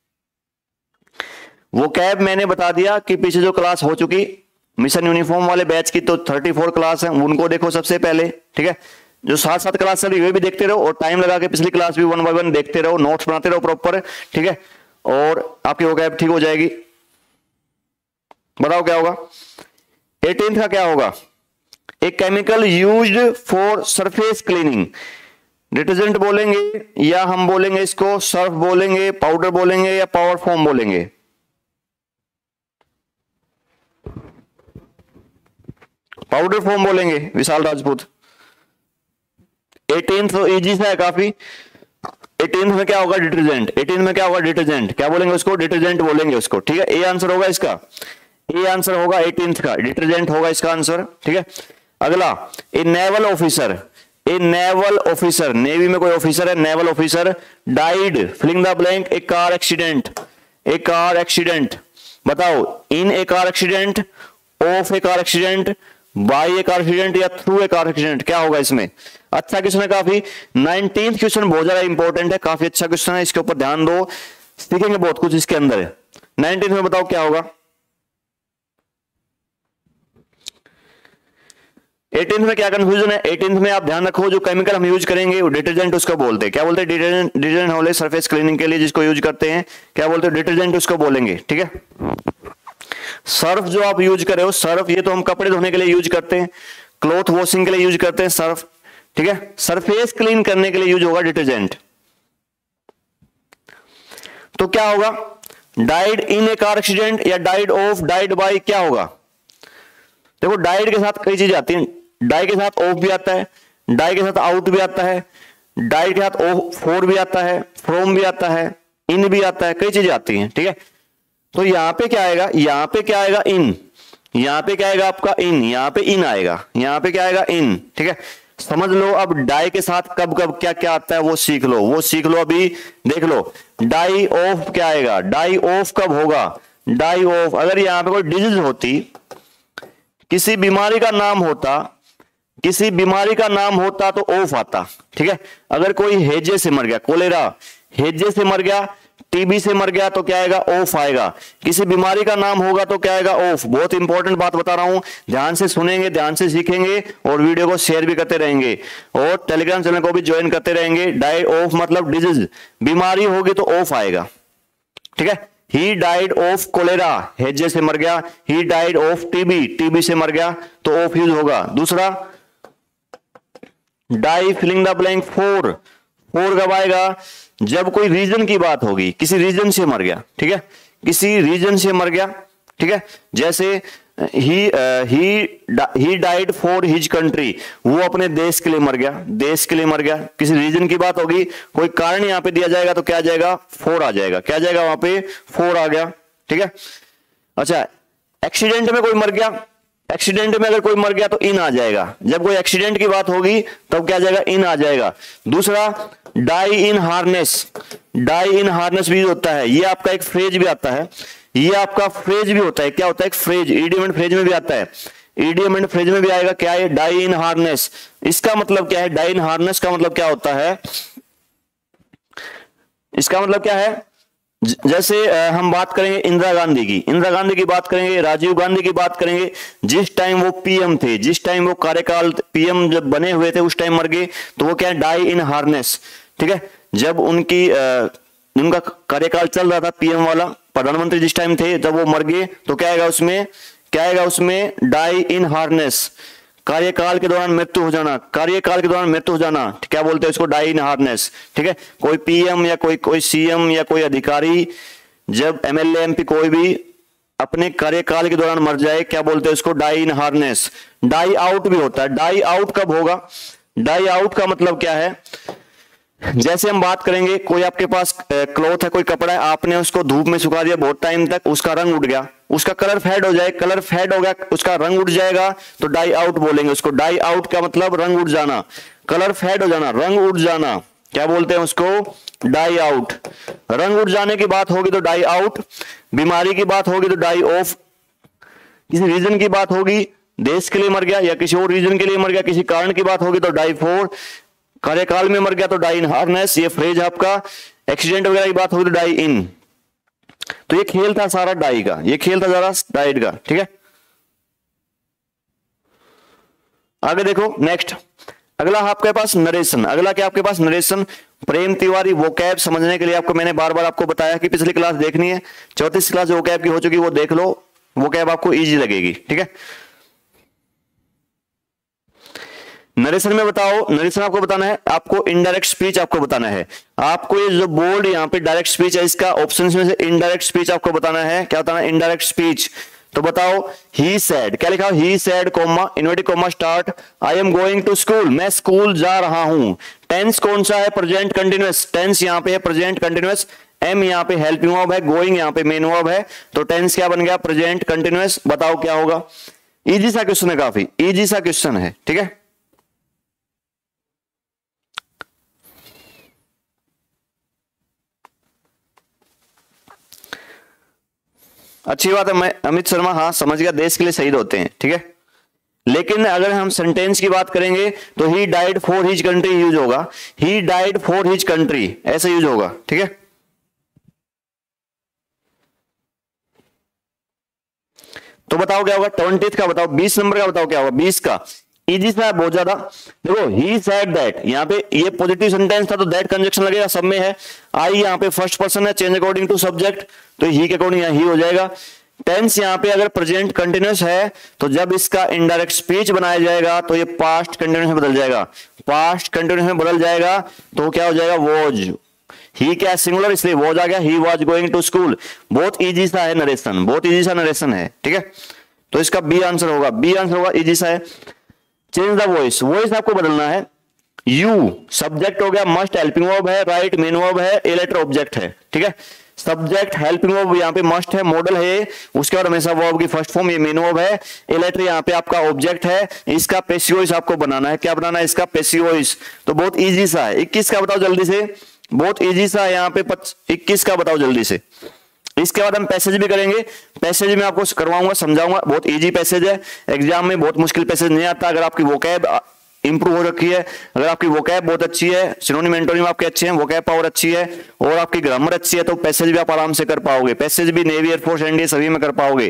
वो कैब मैंने बता दिया कि पीछे जो क्लास हो चुकी मिशन यूनिफॉर्म वाले बैच की, तो चौंतीस क्लास है, उनको देखो सबसे पहले, ठीक है। जो साथ साथ क्लास चली वे भी देखते रहो, और टाइम लगा के पिछली क्लास भी वन बाय वन देखते रहो, नोट्स बनाते रहो प्रॉपर, ठीक है, और आपकी वो कैब ठीक हो जाएगी। बताओ क्या होगा, एटीन्थ का क्या होगा, एक chemical used for surface cleaning, detergent बोलेंगे या हम बोलेंगे इसको सर्फ बोलेंगे, पाउडर बोलेंगे या पावर फॉर्म बोलेंगे, पाउडर फॉर्म बोलेंगे विशाल राजपूत। एटीन्थ तो इजी सा है काफी, एटीन्थ में क्या होगा डिटर्जेंट, एटीन्थ में क्या होगा डिटर्जेंट, क्या बोलेंगे उसको, डिटर्जेंट बोलेंगे उसको, ठीक है। ए आंसर होगा इसका, ए आंसर होगा एटीन्थ का, डिटर्जेंट होगा इसका आंसर, ठीक है। अगला a naval officer, a naval officer, navy में कोई ऑफिसर है, naval officer died filling the blank a car accident, a car accident, बताओ in a car accident, of a car accident, by a car accident या through a car accident, क्या होगा इसमें। अच्छा question है काफी, नाइनटीन्थ क्वेश्चन बहुत ज्यादा इंपॉर्टेंट है, काफी अच्छा क्वेश्चन है, इसके ऊपर ध्यान दो, सीखेंगे बहुत कुछ इसके अंदर है। नाइनटीन्थ में बताओ क्या होगा, एटीन्थ में क्या कंफ्यूजन है, एटीन्थ में आप ध्यान रखो जो केमिकल हम यूज करेंगे वो डिटर्जेंट उसको बोलते हैं, क्या बोलते हैं, डिटर्जेंट, डिटर्जेंट होले सरफेस क्लीनिंग के लिए जिसको यूज करते हैं क्या बोलते हैं, डिटर्जेंट उसको बोलेंगे, ठीक है। सर्फ जो आप यूज कर रहे हो, सर्फ ये तो हम कपड़े धोने के लिए यूज करते हैं, क्लॉथ वॉशिंग के लिए यूज करते हैं सर्फ, ठीक है। सरफेस क्लीन करने के लिए यूज होगा डिटर्जेंट, तो क्या होगा, died in a car accident या डाइड ऑफ, डाइड बाय, क्या होगा। देखो डाइड के साथ कई चीजें आती हैं, डाई के साथ ऑफ भी आता है, डाई के साथ आउट भी आता है, डाई के साथ ऑफ फोर भी आता है, फ्रॉम भी आता है, इन भी आता है, कई चीजें आती हैं, ठीक है। तो यहां पे क्या आएगा, यहां पे क्या आएगा इन, यहां पे क्या आएगा आपका इन, यहां पे इन आएगा, यहां पे क्या आएगा इन, ठीक है। समझ लो अब डाई के साथ कब कब क्या क्या आता है वो सीख लो, वो सीख लो अभी, देख लो डाई ऑफ क्या आएगा, डाई ऑफ कब होगा, डाई ऑफ अगर यहां पे कोई डिजीज होती, किसी बीमारी का नाम होता, किसी बीमारी का नाम होता तो ऑफ आता, ठीक है। अगर कोई हेजे से मर गया, कोलेरा हेजे से मर गया, टीबी से मर गया तो क्या आएगा, ऑफ आएगा। किसी बीमारी का नाम होगा तो क्या आएगा, ऑफ। बहुत इंपॉर्टेंट बात बता रहा हूं, ध्यान से सुनेंगे, ध्यान से सीखेंगे और वीडियो को शेयर भी करते रहेंगे और टेलीग्राम चैनल को भी ज्वाइन करते रहेंगे। डाई ऑफ मतलब डिजीज, बीमारी होगी तो ऑफ आएगा, ठीक है। ही डाइड ऑफ कोलेरा, हेजे से मर गया, he died of TB, TB से मर गया तो ऑफ यूज होगा। दूसरा die filling the blank for, for कब आएगा, जब कोई रीजन की बात होगी, किसी रीजन से मर गया, ठीक है, किसी रीजन से मर गया, ठीक है। जैसे ही he he died for his country, वो अपने देश के लिए मर गया, देश के लिए मर गया, किसी रीजन की बात होगी, कोई कारण यहां पे दिया जाएगा तो क्या आ जाएगा, फोर आ जाएगा, क्या जाएगा वहां पे, फोर आ गया, ठीक है। अच्छा एक्सीडेंट में कोई मर गया, एक्सीडेंट में अगर कोई मर गया तो इन आ जाएगा, जब कोई एक्सीडेंट की बात होगी तब क्या आ जाएगा, इन आ जाएगा। दूसरा die in harness, die in harness भी होता है, ये आपका एक फ्रेज भी आता है, ये आपका फ्रेज भी होता है, क्या होता है, एक फ्रेज, ईडियम एंड फ्रेज में भी आता है, ईडियम एंड फ्रेज में भी आएगा, क्या है, डाई इन हार्नेस। इसका मतलब क्या है, डाई इन हार्नेस का मतलब क्या होता है, इसका मतलब क्या है, जैसे हम बात करेंगे इंदिरा गांधी की, इंदिरा गांधी की बात करेंगे, राजीव गांधी की बात करेंगे, जिस टाइम वो पीएम थे, जिस टाइम वो कार्यकाल पीएम जब बने हुए थे उस टाइम मर गए तो वो क्या है, डाई इन हार्नेस, ठीक है। जब उनकी आ, उनका कार्यकाल चल रहा था पीएम वाला, प्रधानमंत्री जिस टाइम थे जब वो मर गए तो क्या आएगा उसमें, क्या आएगा उसमें, डाई इन हार्नेस, कार्यकाल के दौरान मृत्यु हो जाना, कार्यकाल के दौरान मृत्यु हो जाना, क्या बोलते हैं इसको, डाई इन हार्नेस। ठीक है, कोई पीएम या कोई कोई सीएम या कोई अधिकारी जब एमएलए एमपी कोई भी अपने कार्यकाल के दौरान मर जाए, क्या बोलते हैं उसको, die in harness. Die out भी होता है। डाई आउट कब होगा, डाई आउट का मतलब क्या है, जैसे हम बात करेंगे कोई आपके पास क्लॉथ है, कोई कपड़ा है, आपने उसको धूप में सुखा दिया बहुत टाइम तक, उसका रंग उड़ गया, उसका कलर फेड हो जाए, कलर फेड हो गया, उसका रंग उड़ जाएगा तो डाई आउट बोलेंगे उसको। डाई आउट का मतलब रंग उड़ जाना, कलर फेड हो जाना, रंग उड़ जाना, क्या बोलते हैं उसको, डाई आउट। रंग उड़ जाने की बात होगी तो डाई आउट, बीमारी की बात होगी तो डाई ऑफ, किसी रीजन की बात होगी, देश के लिए मर गया या किसी और रीजन के लिए मर गया, किसी कारण की बात होगी तो डाई फोर, कार्यकाल में मर गया तो डाई इन हार्नेस, ये फ्रेज आपका। एक्सीडेंट वगैरह की बात होगी तो डाई इन। तो ये खेल था सारा डाई का, ये खेल था जरा डाइट का। ठीक है, आगे देखो नेक्स्ट, अगला आपके पास नरेशन। अगला क्या आपके पास, नरेशन। प्रेम तिवारी वोकैब समझने के लिए आपको मैंने बार बार आपको बताया कि पिछली क्लास देखनी है, चौतीस क्लास वोकैब की हो चुकी, वो देख लो, वोकैब आपको इजी लगेगी। ठीक है, नरेशन में बताओ, नरेशन आपको बताना है, आपको इनडायरेक्ट स्पीच आपको बताना है। आपको ये जो बोर्ड यहाँ पे डायरेक्ट स्पीच है, इसका ऑप्शंस में से इनडायरेक्ट स्पीच आपको बताना है। क्या बताना है, इनडायरेक्ट स्पीच। तो बताओ, ही सेड, क्या लिखा, he said comma inverted comma start, I am going to school, मैं स्कूल जा रहा हूं। टेंस कौन सा है, प्रेजेंट कंटिन्यूअस, टेंस यहाँ पे है प्रेजेंट कंटिन्यूअस, एम यहाँ पे हेल्पिंग वर्ब है, गोइंग यहाँ पे मेन वर्ब है, तो टेंस क्या बन गया, प्रेजेंट कंटिन्यूअस। बताओ क्या होगा, इजी सा क्वेश्चन है, काफी इजी सा क्वेश्चन है। ठीक है, अच्छी बात है, मैं अमित शर्मा, हाँ समझ गया, देश के लिए शहीद होते हैं। ठीक है, लेकिन अगर हम सेंटेंस की बात करेंगे तो he died for his country use होगा, he died for his country ऐसा यूज होगा। ठीक है, तो बताओ क्या होगा, ट्वेंटी का बताओ, बीस नंबर का बताओ क्या होगा, बीस का इजी सा है बहुत ज्यादा। देखो, ही सेड दैट, यहाँ पे ये पॉजिटिव सेंटेंस था तो दैट कंजक्शन लगेगा, सब में है। आई यहाँ पे फर्स्ट पर्सन है, चेंज अकॉर्डिंग टू सब्जेक्ट, तो ही के अकॉर्डिंग यहाँ ही हो जाएगा। टेंस यहाँ पे अगर प्रेजेंट कंटिन्यूअस है तो जब इसका इनडायरेक्ट स्पीच बनाया जाएगा तो ये पास्ट कंटिन्यूअस में बदल जाएगा, पास्ट कंटिन्यूअस में बदल जाएगा तो क्या हो जाएगा, वॉज। ही क्या सिंगुलर, इसलिए वॉज आ गया, he was going to school. बहुत इजी सा है नरेशन, बहुत इजी सा नरेशन है। ठीक है, तो इसका बी आंसर होगा, बी आंसर होगा, इजी सा है। चेंज द वॉइस, वॉइस आपको बदलना है। यू सब्जेक्ट हो गया, मस्ट हेल्पिंग वर्ब है, राइट मेन वर्ब है, ए लेटर ऑब्जेक्ट है। ठीक है, सब्जेक्ट हेल्पिंग वर्ब यहाँ पे मस्ट है, मॉडल है, उसके बाद हमेशा वर्ब की फर्स्ट फॉर्म, ये मेन वर्ब है, ए लेटर यहाँ पे आपका ऑब्जेक्ट है। इसका पैसिव वॉइस आपको बनाना है, क्या बनाना है, इसका पैसिव वॉइस। तो बहुत इजी सा है। इक्कीस का बताओ जल्दी से, बहुत इजी सा है यहाँ पे, इक्कीस का बताओ जल्दी से। इसके बाद हम पैसेज भी करेंगे, पैसेज में आपको करवाऊंगा, समझाऊंगा, बहुत इजी पैसेज है, एग्जाम में बहुत मुश्किल पैसेज नहीं आता। अगर आपकी वोकैब इंप्रूव हो रखी है, अगर आपकी वोकैब बहुत अच्छी है, सिनोनिम एंटोनिम आपके अच्छे हैं, वोकैब पावर अच्छी है और आपकी ग्रामर अच्छी है, तो पैसेज भी आप आराम से कर पाओगे। पैसेज भी नेवी, एयरफोर्स, एनडीए सभी में कर पाओगे।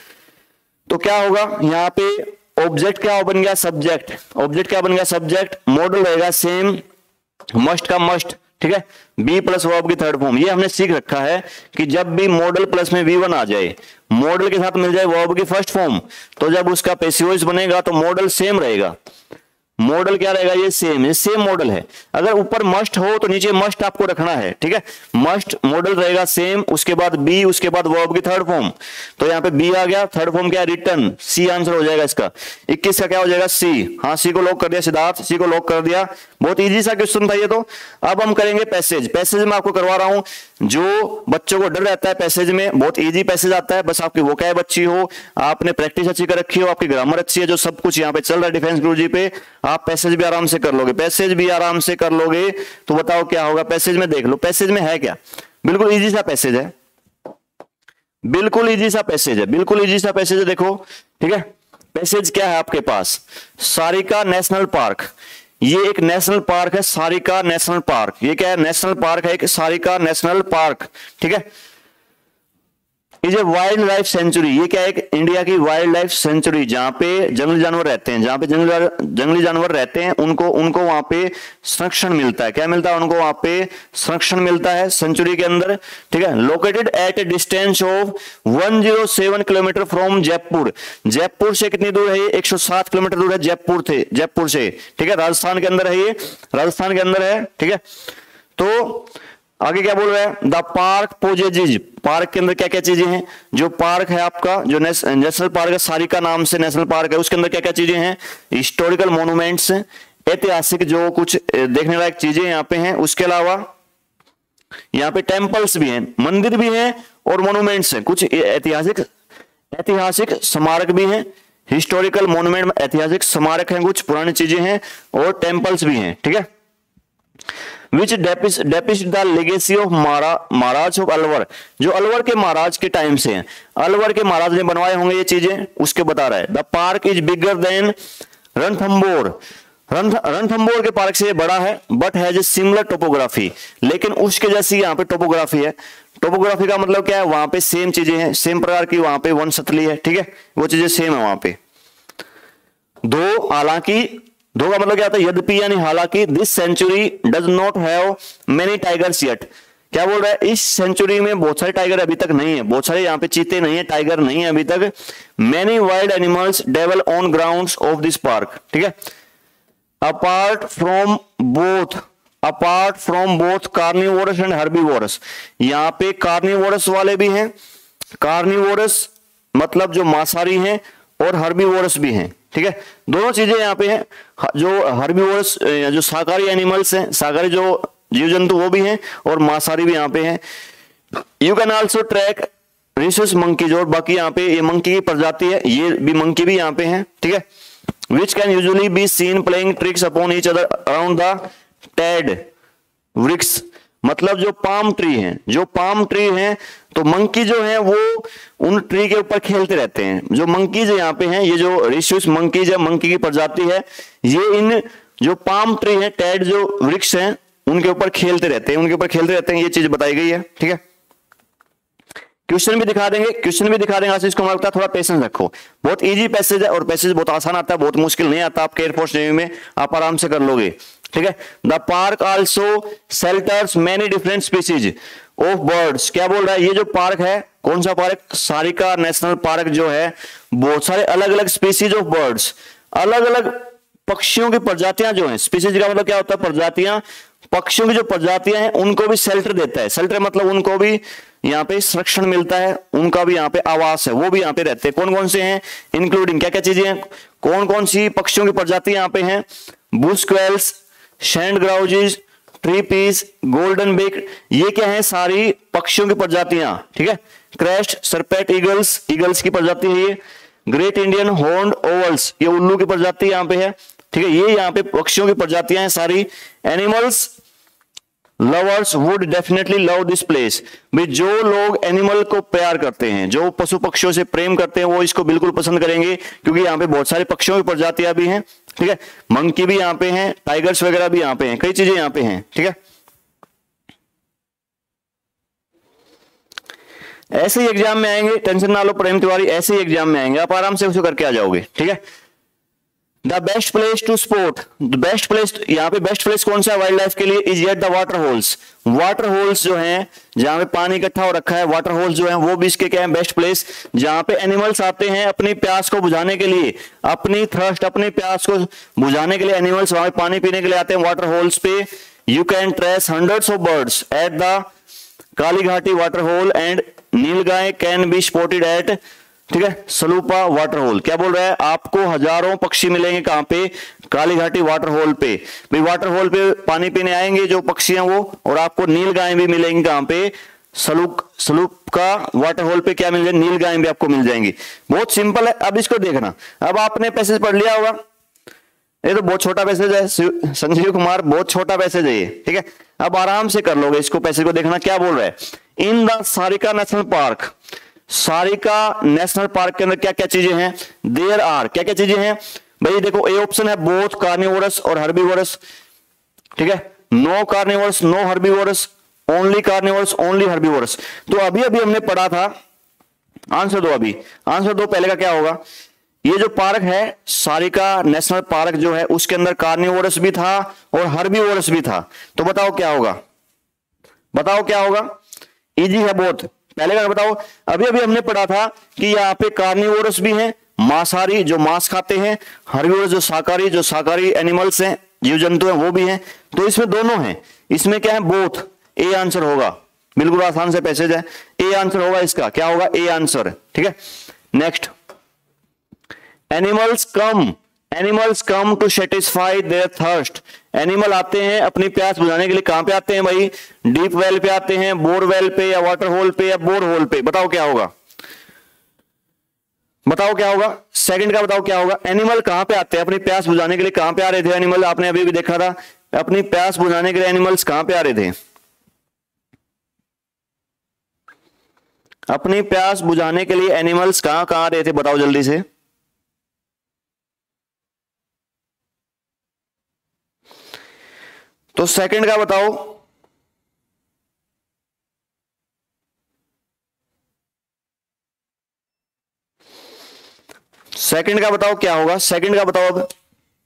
तो क्या होगा यहाँ पे, ऑब्जेक्ट क्या बन गया, सब्जेक्ट, ऑब्जेक्ट क्या बन गया, सब्जेक्ट, मॉडल रहेगा सेम, मस्ट का मस्ट। ठीक है, बी प्लस वर्ब की थर्ड फॉर्म, ये हमने सीख रखा है कि जब भी मॉडल प्लस में वी वन आ जाए, मॉडल के साथ मिल जाए वर्ब की फर्स्ट फॉर्म, तो जब उसका पैसिव वॉइस बनेगा तो मॉडल सेम रहेगा। मॉडल क्या रहेगा, ये सेम, ये सेम मॉडल है। अगर ऊपर मस्ट हो तो नीचे मस्ट आपको रखना है। ठीक है, मस्ट मॉडल रहेगा सेम, उसके बाद बी, उसके बाद वर्ब की थर्ड फॉर्म। तो यहाँ पे बी आ गया, थर्ड फॉर्म क्या, रिटर्न, सी आंसर हो जाएगा इसका। इक्कीस का क्या हो जाएगा, सी। हाँ, सी को लॉक कर दिया सिद्धार्थ, सी को लॉक कर दिया। बहुत इजी सा क्वेश्चन था ये। तो अब हम करेंगे पैसेज। पैसेज में आपको करवा रहा हूं, जो बच्चों को डर रहता है पैसेज में, बहुत इजी पैसेज आता है, बस आपकी वोकैब अच्छी हो, आपने प्रैक्टिस अच्छी कर रखी हो, आपकी ग्रामर अच्छी है, जो सब कुछ यहाँ पे चल रहा है डिफेंस गुरुजी पे, आप पैसेज भी आराम से कर लोगे, पैसेज भी आराम से कर लोगे। तो बताओ क्या होगा, पैसेज में देख लो, पैसेज में है क्या, बिल्कुल इजी सा पैसेज है, बिल्कुल इजी सा पैसेज है, बिल्कुल इजी सा पैसेज है। देखो, ठीक है, पैसेज क्या है आपके पास, सारिका नेशनल पार्क, ये एक नेशनल पार्क है, सारिका नेशनल पार्क। ये क्या है, नेशनल पार्क है, एक सारिका नेशनल पार्क। ठीक है, is a wildlife sanctuary, ये क्या है, इंडिया की वाइल्ड लाइफ सेंचुरी, जहां पे जंगली जानवर रहते हैं, जहां पे जंगली जंगली जानवर रहते हैं उनको उनको वहां पे संरक्षण मिलता है। क्या मिलता है उनको? वहां पे संरक्षण मिलता है सेंचुरी के अंदर, ठीक है। Located at a distance of one zero seven kilometre from Jaipur, Jaipur से कितनी दूर है ये? एक सौ सात किलोमीटर दूर है जयपुर थे जयपुर से, ठीक है। राजस्थान के अंदर है ये, राजस्थान के अंदर है, ठीक है। तो आगे क्या बोल रहा है? द पार्क पोजेजेज, पार्क के अंदर क्या क्या चीजें हैं? जो पार्क है आपका, जो नेस, नेशनल पार्क है, सारिका नाम से नेशनल पार्क है, उसके अंदर क्या क्या चीजें हैं? हिस्टोरिकल मोन्यूमेंट्स, ऐतिहासिक जो कुछ देखने लायक चीजें यहाँ पे हैं। उसके अलावा यहाँ पे टेम्पल्स भी हैं, मंदिर भी हैं और मोन्यूमेंट्स हैं, कुछ ऐतिहासिक ऐतिहासिक स्मारक भी हैं। हिस्टोरिकल मोन्यूमेंट, ऐतिहासिक स्मारक हैं, कुछ पुरानी चीजें हैं और टेम्पल्स भी हैं, ठीक है। Which depicts depicts the legacy of Maharaj of Alwar, जो अलवर के महाराज के टाइम से हैं, अलवर के महाराज ने बनवाए होंगे ये चीजें, उसके बता रहा है। The park is bigger than Ranthambore, Ranthambore के पार्क से बड़ा है, but has a similar topography, लेकिन उसके जैसी यहाँ पे टोपोग्राफी है। टोपोग्राफी का मतलब क्या है? वहां पे सेम चीजें हैं, सेम प्रकार की वहां पे वन सतली है, ठीक है, वो चीजें सेम है वहां पे। दो हालांकि, दो का मतलब क्या होता है? यद्यपि यानी हालांकि, this sanctuary does not have many tigers yet, क्या बोल रहा है? इस सेंचुरी में बहुत सारे टाइगर अभी तक नहीं है, बहुत सारे यहाँ पे चीते नहीं है, टाइगर नहीं है अभी तक। Many wild animals dwell on grounds of this park, ठीक है। Apart from both apart from both carnivorous and herbivorous, यहाँ पे कार्निवोरस वाले भी हैं, कार्निवोरस मतलब जो मांसाहारी हैं, और हर्बीवोरस भी हैं, ठीक है। दोनों चीजें यहाँ पे हैं, जो हर्बीवोरस जो शाकाहारी एनिमल्स हैं, शाकाहारी जो जीव जंतु वो भी हैं, और मांसाहारी भी यहाँ पे हैं। You can also track rhesus monkeys, और बाकी यहाँ पे ये मंकी की प्रजाति है, ये भी मंकी भी यहाँ पे हैं, ठीक है। Which can usually be seen playing tricks upon each other around the टेड वृक्ष, मतलब जो पाम ट्री हैं, जो पाम ट्री हैं, तो मंकी जो है वो उन ट्री के ऊपर खेलते रहते हैं। जो मंकीज यहाँ पे हैं, ये जो रिसस मंकीज है, मंकी की प्रजाति है, ये इन जो पाम ट्री है, टेड जो वृक्ष हैं, उनके ऊपर खेलते रहते हैं, उनके ऊपर खेलते रहते हैं, ये चीज बताई गई है, ठीक है। क्वेश्चन भी दिखा देंगे, क्वेश्चन भी दिखा देंगे, इसको लगता है थोड़ा पेशेंस रखो, बहुत इजी पैसेज है, और पैसेज बहुत आसान आता है, बहुत मुश्किल नहीं आता। आपके एयरफोर्स नेवी में आप आराम से कर लोगे, ठीक है। The park also shelters many different species of birds, क्या बोल रहा है? ये जो पार्क है, कौन सा पार्क? सारिका नेशनल पार्क जो है, बहुत सारे अलग अलग स्पीसीज ऑफ बर्ड्स, अलग अलग पक्षियों की प्रजातियां जो हैं, स्पीसीज का मतलब क्या होता है? प्रजातियां, पक्षियों की जो प्रजातियां हैं उनको भी शेल्टर देता है। शेल्टर मतलब उनको भी यहाँ पे संरक्षण मिलता है, उनका भी यहाँ पे आवास है, वो भी यहाँ पे रहते हैं। कौन कौन से हैं? इंक्लूडिंग क्या क्या चीजें हैं, कौन कौन सी पक्षियों की प्रजाति यहाँ पे हैं? Bush quails, sand grouses, tree pies, golden back, ये क्या है? सारी पक्षियों की प्रजातियां, ठीक है। क्रेस्ट, सरपेट ईगल्स, ईगल्स की प्रजाति है ये। ग्रेट इंडियन हॉर्न्ड ओवल्स, ये उल्लू की प्रजाति यहाँ पे है, ठीक है। ये यहाँ पे पक्षियों की प्रजातियां हैं सारी। Animals lovers would definitely love this place, भाई जो लोग एनिमल को प्यार करते हैं, जो पशु पक्षियों से प्रेम करते हैं, वो इसको बिल्कुल पसंद करेंगे, क्योंकि यहाँ पे बहुत सारी पक्षियों की प्रजातियां भी हैं, ठीक है। मंकी भी यहाँ पे हैं, टाइगर्स वगैरह भी यहाँ पे हैं, कई चीजें यहाँ पे हैं, ठीक है। ऐसे ही एग्जाम में आएंगे, टेंशन ना लो प्रेम तिवारी, ऐसे ही एग्जाम में आएंगे, आप आराम से उसे करके आ जाओगे, ठीक है। The best place to sport, the best place, यहाँ पे बेस्ट प्लेस कौन सा है वाइल्ड लाइफ के लिए? Is yet the water holes, water holes जो हैं, जहां पे पानी इकट्ठा हो रखा है, वाटर होल्स जो हैं, वो भी इसके क्या है? बेस्ट प्लेस, जहां पे एनिमल्स आते हैं अपनी प्यास को बुझाने के लिए, अपनी थर्स्ट, अपनी प्यास को बुझाने के लिए एनिमल्स वहां पे पानी पीने के लिए आते हैं वाटर होल्स पे। You can trace hundreds of birds at the Kalighati water hole and nilgai can be spotted at, ठीक है, सलूपा वाटर होल। क्या बोल रहा है? आपको हजारों पक्षी मिलेंगे कहां पे? कालीघाटी वाटर होल पे। भाई वाटर होल पे पानी पीने आएंगे जो पक्षी हैं वो, और आपको नीलगाय भी मिलेंगी कहां पे? सलूक सलूप का वाटर होल पे क्या मिल जाए? नीलगाय भी आपको मिल जाएंगी। बहुत सिंपल है, अब इसको देखना। अब आपने पैसेज पढ़ लिया होगा, ये तो बहुत छोटा पैसेज है संजीव कुमार, बहुत छोटा पैसेज है ये, ठीक है। अब आराम से कर लोगे इसको, पैसेज को देखना क्या बोल रहा है। In the Sariska national park, Sariska national park के अंदर क्या क्या चीजें हैं? देयर आर, क्या क्या चीजें हैं भाई? देखो ए ऑप्शन है बोथ कार्निवोरस और हर्बीवोरस, ठीक है। No carnivorous, no herbivorous, only carnivorous, only herbivorous. तो अभी अभी हमने पढ़ा था आंसर दो, अभी आंसर दो। पहले का क्या होगा, ये जो पार्क है सारिका नेशनल पार्क जो है उसके अंदर कार्निवोरस भी था और हर्बीवोरस भी था, तो बताओ क्या होगा, बताओ क्या होगा। इजी है बहुत, पहले का बताओ। अभी अभी हमने पढ़ा था कि यहाँ पे कार्निवोरस भी है, मांसाहारी जो मांस खाते हैं, हर्बीवोरस जो शाकाहारी जो शाकाहारी एनिमल्स हैं, जीव जंतु हैं वो भी हैं, तो इसमें दोनों हैं। इसमें क्या है, बोथ। ए आंसर होगा, बिल्कुल आसान से पैसेज है, ए आंसर होगा इसका, क्या होगा, ए आंसर। ठीक है, next, animals come animals come to satisfy their thirst. Animal आते हैं अपनी प्यास बुझाने के लिए, कहां पे आते हैं भाई, डीप वेल पे आते हैं, बोर वेल पे या वाटर होल पे या बोर होल पे, बताओ क्या होगा, बताओ क्या होगा। सेकंड का बताओ क्या होगा, एनिमल कहां पे आते हैं अपनी प्यास बुझाने के लिए, कहां पे आ रहे थे एनिमल, आपने अभी भी देखा था, अपनी प्यास बुझाने के लिए एनिमल्स कहां पे आ रहे थे, अपनी प्यास बुझाने के लिए एनिमल्स कहां कहां आ रहे थे, बताओ जल्दी से। तो सेकंड का बताओ, सेकंड का बताओ क्या होगा, सेकंड का बताओ। अब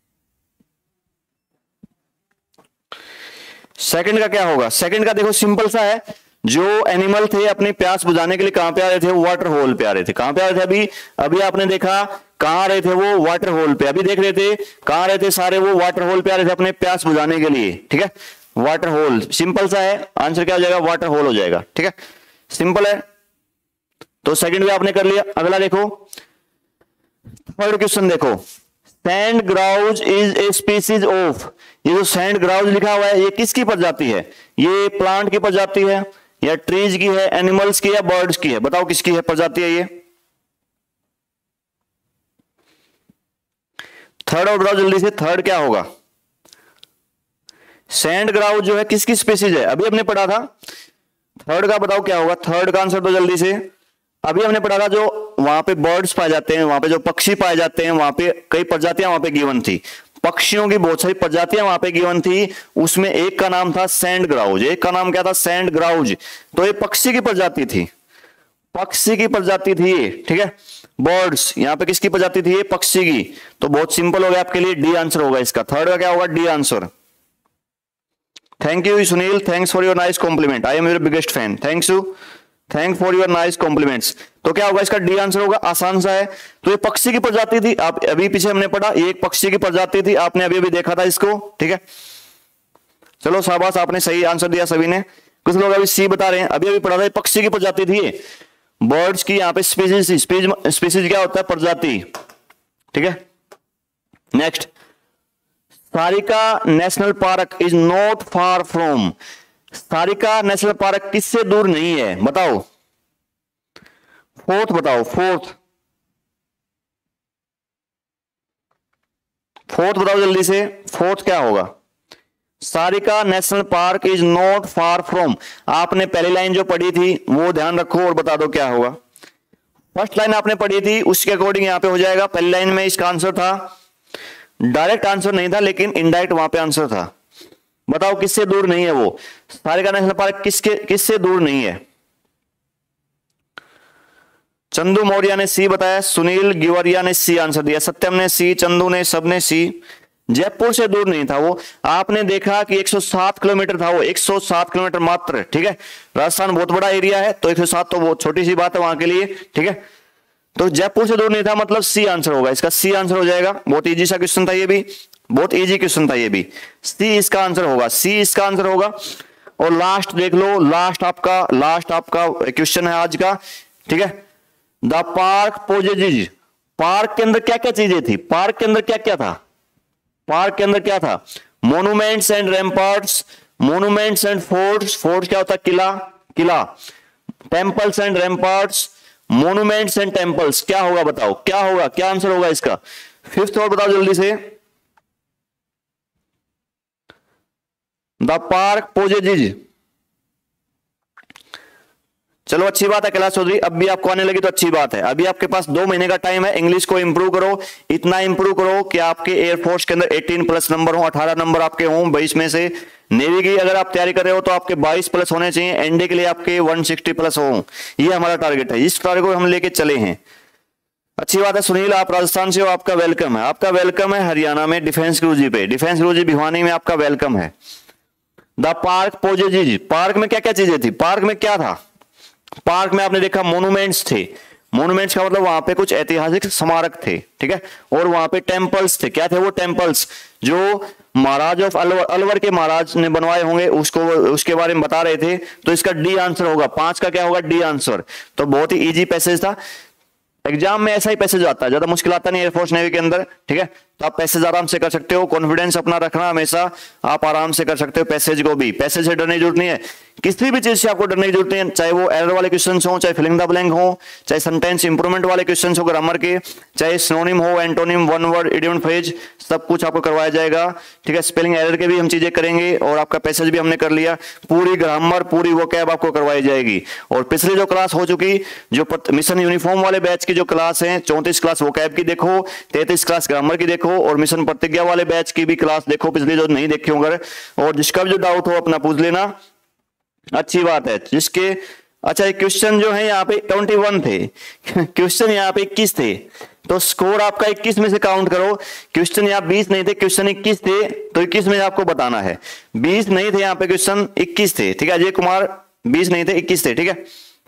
सेकंड का क्या होगा, सेकंड का देखो सिंपल सा है, जो एनिमल थे अपनी प्यास बुझाने के लिए कहां पे आ रहे थे, वो वाटर होल पे आ रहे थे। कहां पे आ रहे थे, अभी अभी आपने देखा कहां आ रहे थे, वो वाटर होल पे। अभी देख रहे थे कहां आ रहे थे, सारे वो वाटर होल पे आ रहे थे अपने प्यास बुझाने के लिए। ठीक है, वाटर होल, सिंपल सा है, आंसर क्या हो जाएगा, वाटर होल हो जाएगा। ठीक है, सिंपल है, तो सेकंड भी आपने कर लिया। अगला देखो, थर्ड क्वेश्चन देखो, sand grouse is a species of. ये जो सैंड ग्राउज लिखा हुआ है ये किसकी प्रजाति है, ये प्लांट की प्रजाति है या ट्रीज की है, एनिमल्स की या बर्ड्स की है, बताओ किसकी है प्रजाति है ये। थर्ड और बताओ जल्दी से, थर्ड क्या होगा, सैंड ग्राउज जो है किसकी स्पीसीज है, अभी हमने पढ़ा था। थर्ड का बताओ क्या होगा, थर्ड का आंसर दो जल्दी से। अभी हमने पढ़ा था जो वहां पे बर्ड्स पाए जाते हैं, वहां पे जो पक्षी पाए जाते हैं, वहां पे कई प्रजातियां वहां पे गिवन थी, पक्षियों की बहुत सारी प्रजातियां वहां पे गिवन थी, उसमें एक का नाम था सैंड ग्राउज, एक का नाम क्या था, सैंड ग्राउज। तो ये पक्षी की प्रजाति थी, पक्षी की प्रजाति थी ये। ठीक है, बर्ड्स यहां पे किसकी प्रजाति थी, ये पक्षी की। तो बहुत सिंपल हो गया आपके लिए, डी आंसर होगा इसका, थर्ड का क्या होगा, D answer. Thank you Sunil, thanks for your nice compliment, I am your biggest fan, thanks you, thank for your nice compliments. तो क्या होगा इसका, डी आंसर होगा, आसान सा है। तो ये पक्षी की प्रजाति थी, आप अभी पीछे हमने पढ़ा, ये एक पक्षी की प्रजाति थी, आपने अभी अभी देखा था इसको। ठीक है, चलो शाबाश, आपने सही आंसर दिया सभी ने। कुछ लोग अभी सी बता रहे हैं, अभी अभी पढ़ा था, पक्षी की प्रजाति थी ये, बर्ड्स की यहाँ पे स्पीसीज, स्पीसीज क्या होता है, प्रजाति। ठीक है, next, Sariska national park is not far from. Sariska national park किससे दूर नहीं है, बताओ। फोर्थ बताओ, फोर्थ फोर्थ बताओ जल्दी से, फोर्थ क्या होगा, Sariska national park is not far from. आपने पहली लाइन जो पढ़ी थी वो ध्यान रखो और बता दो क्या होगा। फर्स्ट लाइन आपने पढ़ी थी उसके अकॉर्डिंग यहां पे हो जाएगा। पहली लाइन में इसका आंसर था, डायरेक्ट आंसर नहीं था लेकिन इनडायरेक्ट वहां पे आंसर था। बताओ किससे दूर नहीं है वो, सारिका नेशनल पार्क किसके किससे दूर नहीं है। चंदू मौर्य ने सी बताया, सुनील गिवरिया ने सी आंसर दिया, सत्यम ने सी, चंदू ने, सब ने सी। जयपुर से दूर नहीं था वो, आपने देखा कि एक सौ सात किलोमीटर था वो, एक सौ सात किलोमीटर मात्र। ठीक है, राजस्थान बहुत बड़ा एरिया है तो एक सौ सात तो बहुत छोटी सी बात है वहां के लिए। ठीक है, तो जयपुर से दूर नहीं था, मतलब सी आंसर होगा इसका, सी आंसर हो जाएगा। बहुत इजी सा क्वेश्चन था ये भी, बहुत इजी क्वेश्चन था ये भी, सी इसका आंसर होगा, सी इसका आंसर होगा। और लास्ट देख लो, लास्ट आपका लास्ट आपका क्वेश्चन है आज का। ठीक है, द पार्क पोजेज, पार्क के अंदर क्या क्या चीजें थी, पार्क के अंदर क्या क्या था, पार्क के अंदर क्या था, monuments and ramparts, monuments and forts, forts क्या होता है, किला किला, temples and ramparts, monuments and temples, क्या होगा बताओ, क्या होगा, क्या आंसर होगा इसका। फिफ्थ और बताओ जल्दी से, द पार्क पोजेज, चलो अच्छी बात है कैलाश चौधरी, अब भी आपको आने लगी तो अच्छी बात है। अभी आपके पास दो महीने का टाइम है, इंग्लिश को इंप्रूव करो, इतना इंप्रूव करो कि आपके एयरफोर्स के अंदर अठारह प्लस नंबर हो, अठारह नंबर आपके हों बाईस में से। नेवी की अगर आप तैयारी कर रहे हो तो आपके बाईस प्लस होने चाहिए, एनडी के लिए आपके एक सौ साठ प्लस हो। ये हमारा टारगेट है, इस टारगेट को हम लेके चले हैं। अच्छी बात है सुनील, आप राजस्थान से हो, आपका वेलकम है। आपका वेलकम है हरियाणा में डिफेंस गुरुजी पे, डिफेंस गुरुजी भिवानी में आपका वेलकम है। द पार्क पोजेजी, पार्क में क्या क्या चीजें थी, पार्क में क्या था, पार्क में आपने देखा मोन्यूमेंट्स थे। मोन्यूमेंट्स का मतलब वहां पे कुछ ऐतिहासिक स्मारक थे, ठीक है, और वहां पे टेम्पल्स थे। क्या थे वो टेम्पल्स? जो महाराज ऑफ अलवर, अलवर के महाराज ने बनवाए होंगे, उसको उसके बारे में बता रहे थे। तो इसका डी आंसर होगा, पांच का क्या होगा, डी आंसर। तो बहुत ही इजी पैसेज था, एग्जाम में ऐसा ही पैसेज आता है, ज्यादा मुश्किल आता नहीं एयरफोर्स नेवी के अंदर, ठीक है। तो आप पैसेज आराम से कर सकते हो, कॉन्फिडेंस अपना रखना हमेशा, आप आराम से कर सकते हो पैसेज को भी। पैसेज से डरने की जरूरत नहीं है, किसी भी चीज से आपको डरने की जरूरत नहीं है, चाहे वो एरर वाले क्वेश्चंस हो, चाहे फिलिंग द ब्लैंक हो, चाहे सेंटेंस इंप्रूवमेंट वाले क्वेश्चंस हो ग्रामर के, चाहे सिनोनिम हो, antonym, one word, idiom, phrase, सब कुछ आपको करवाया जाएगा, ठीक है। स्पेलिंग एरर के भी हम चीजें करेंगे, और आपका पैसेज भी हमने कर लिया, पूरी ग्रामर, पूरी वोकैब आपको करवाई जाएगी। और पिछली जो क्लास हो चुकी, जो मिशन यूनिफॉर्म वाले बैच की जो क्लास है, चौंतीस क्लास वोकैब की देखो, तैंतीस क्लास ग्रामर की देखो, और मिशन प्रतिज्ञा वाले बैच की भी क्लास देखो पिछली, जो नहीं देखी होंगे। और जिसका भी जो डाउट हो अपना पूछ लेना, अच्छी बात है। जिसके अच्छा क्वेश्चन जो है यहाँ पे इक्कीस थे क्वेश्चन यहाँ पे इक्कीस थे, तो स्कोर आपका इक्कीस में से काउंट करो। क्वेश्चन यहाँ बीस नहीं थे, क्वेश्चन इक्कीस थे, तो इक्कीस में आपको बताना है। बीस नहीं थे यहाँ पे, क्वेश्चन इक्कीस थे, ठीक है। अजय कुमार बीस नहीं थे, इक्कीस थे, ठीक है।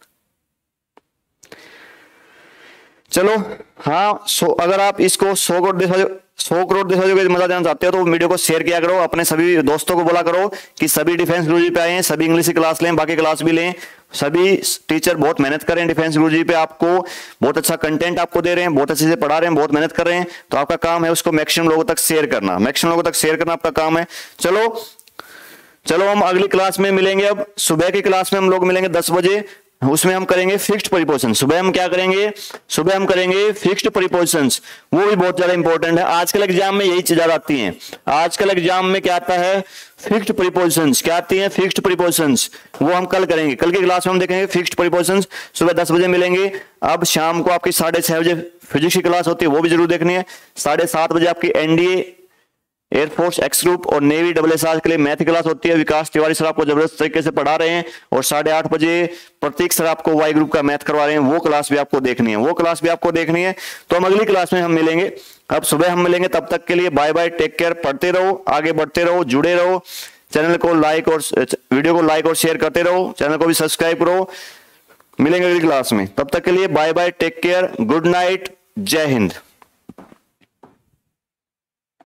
चलो हाँ, सो अगर आप इसको सौ करोड़ देश सौ करोड़ देशवासियों को मजा देना चाहते हो तो वीडियो को शेयर किया करो, अपने सभी दोस्तों को बोला करो कि सभी डिफेंस गुरुजी पे आए, सभी इंग्लिश की क्लास लें, बाकी क्लास भी लें। सभी टीचर बहुत मेहनत कर रहे हैं डिफेंस गुरुजी पे, आपको बहुत अच्छा कंटेंट आपको दे रहे हैं, बहुत अच्छे से पढ़ा रहे हैं, बहुत मेहनत कर रहे हैं। तो आपका काम है उसको मैक्सिमम लोगों तक शेयर करना, मैक्सिमम लोगों तक शेयर करना आपका काम है। चलो चलो हम अगली क्लास में मिलेंगे। अब सुबह की क्लास में हम लोग मिलेंगे दस बजे, उसमें हम करेंगे फिक्स्ड प्रीपोजिशन। सुबह हम क्या करेंगे, सुबह हम करेंगे फिक्स्ड प्रीपोजिशंस, वो भी बहुत ज्यादा इंपॉर्टेंट है। आजकल एग्जाम में यही चीजें आती हैं, आजकल एग्जाम में क्या आता है, फिक्स्ड प्रीपोजिशंस। क्या आती हैं, फिक्स्ड प्रीपोजिशंस, वो हम कल करेंगे। कल की क्लास में हम देखेंगे फिक्स्ड प्रीपोजिशंस, सुबह दस बजे मिलेंगे। अब शाम को आपकी साढ़े छह बजे फिजिक्स की क्लास होती है, वो भी जरूर देखनी है। साढ़े सात बजे आपकी एनडीए, एयरफोर्स एक्स ग्रुप और नेवी डबल एस आर के लिए मैथ की क्लास होती है, विकास तिवारी सर आपको जबरदस्त तरीके से पढ़ा रहे हैं। और साढ़े आठ बजे प्रतीक सर आपको वाई ग्रुप का मैथ करवा रहे हैं, वो क्लास भी आपको देखनी है, वो क्लास भी आपको देखनी है। तो हम अगली क्लास में हम मिलेंगे, अब सुबह हम मिलेंगे। तब तक के लिए बाय बाय, टेक केयर, पढ़ते रहो, आगे बढ़ते रहो, जुड़े रहो, चैनल को लाइक और वीडियो को लाइक और शेयर करते रहो, चैनल को भी सब्सक्राइब करो। मिलेंगे अगली क्लास में, तब तक के लिए bye bye, take care, good night, जय हिंद।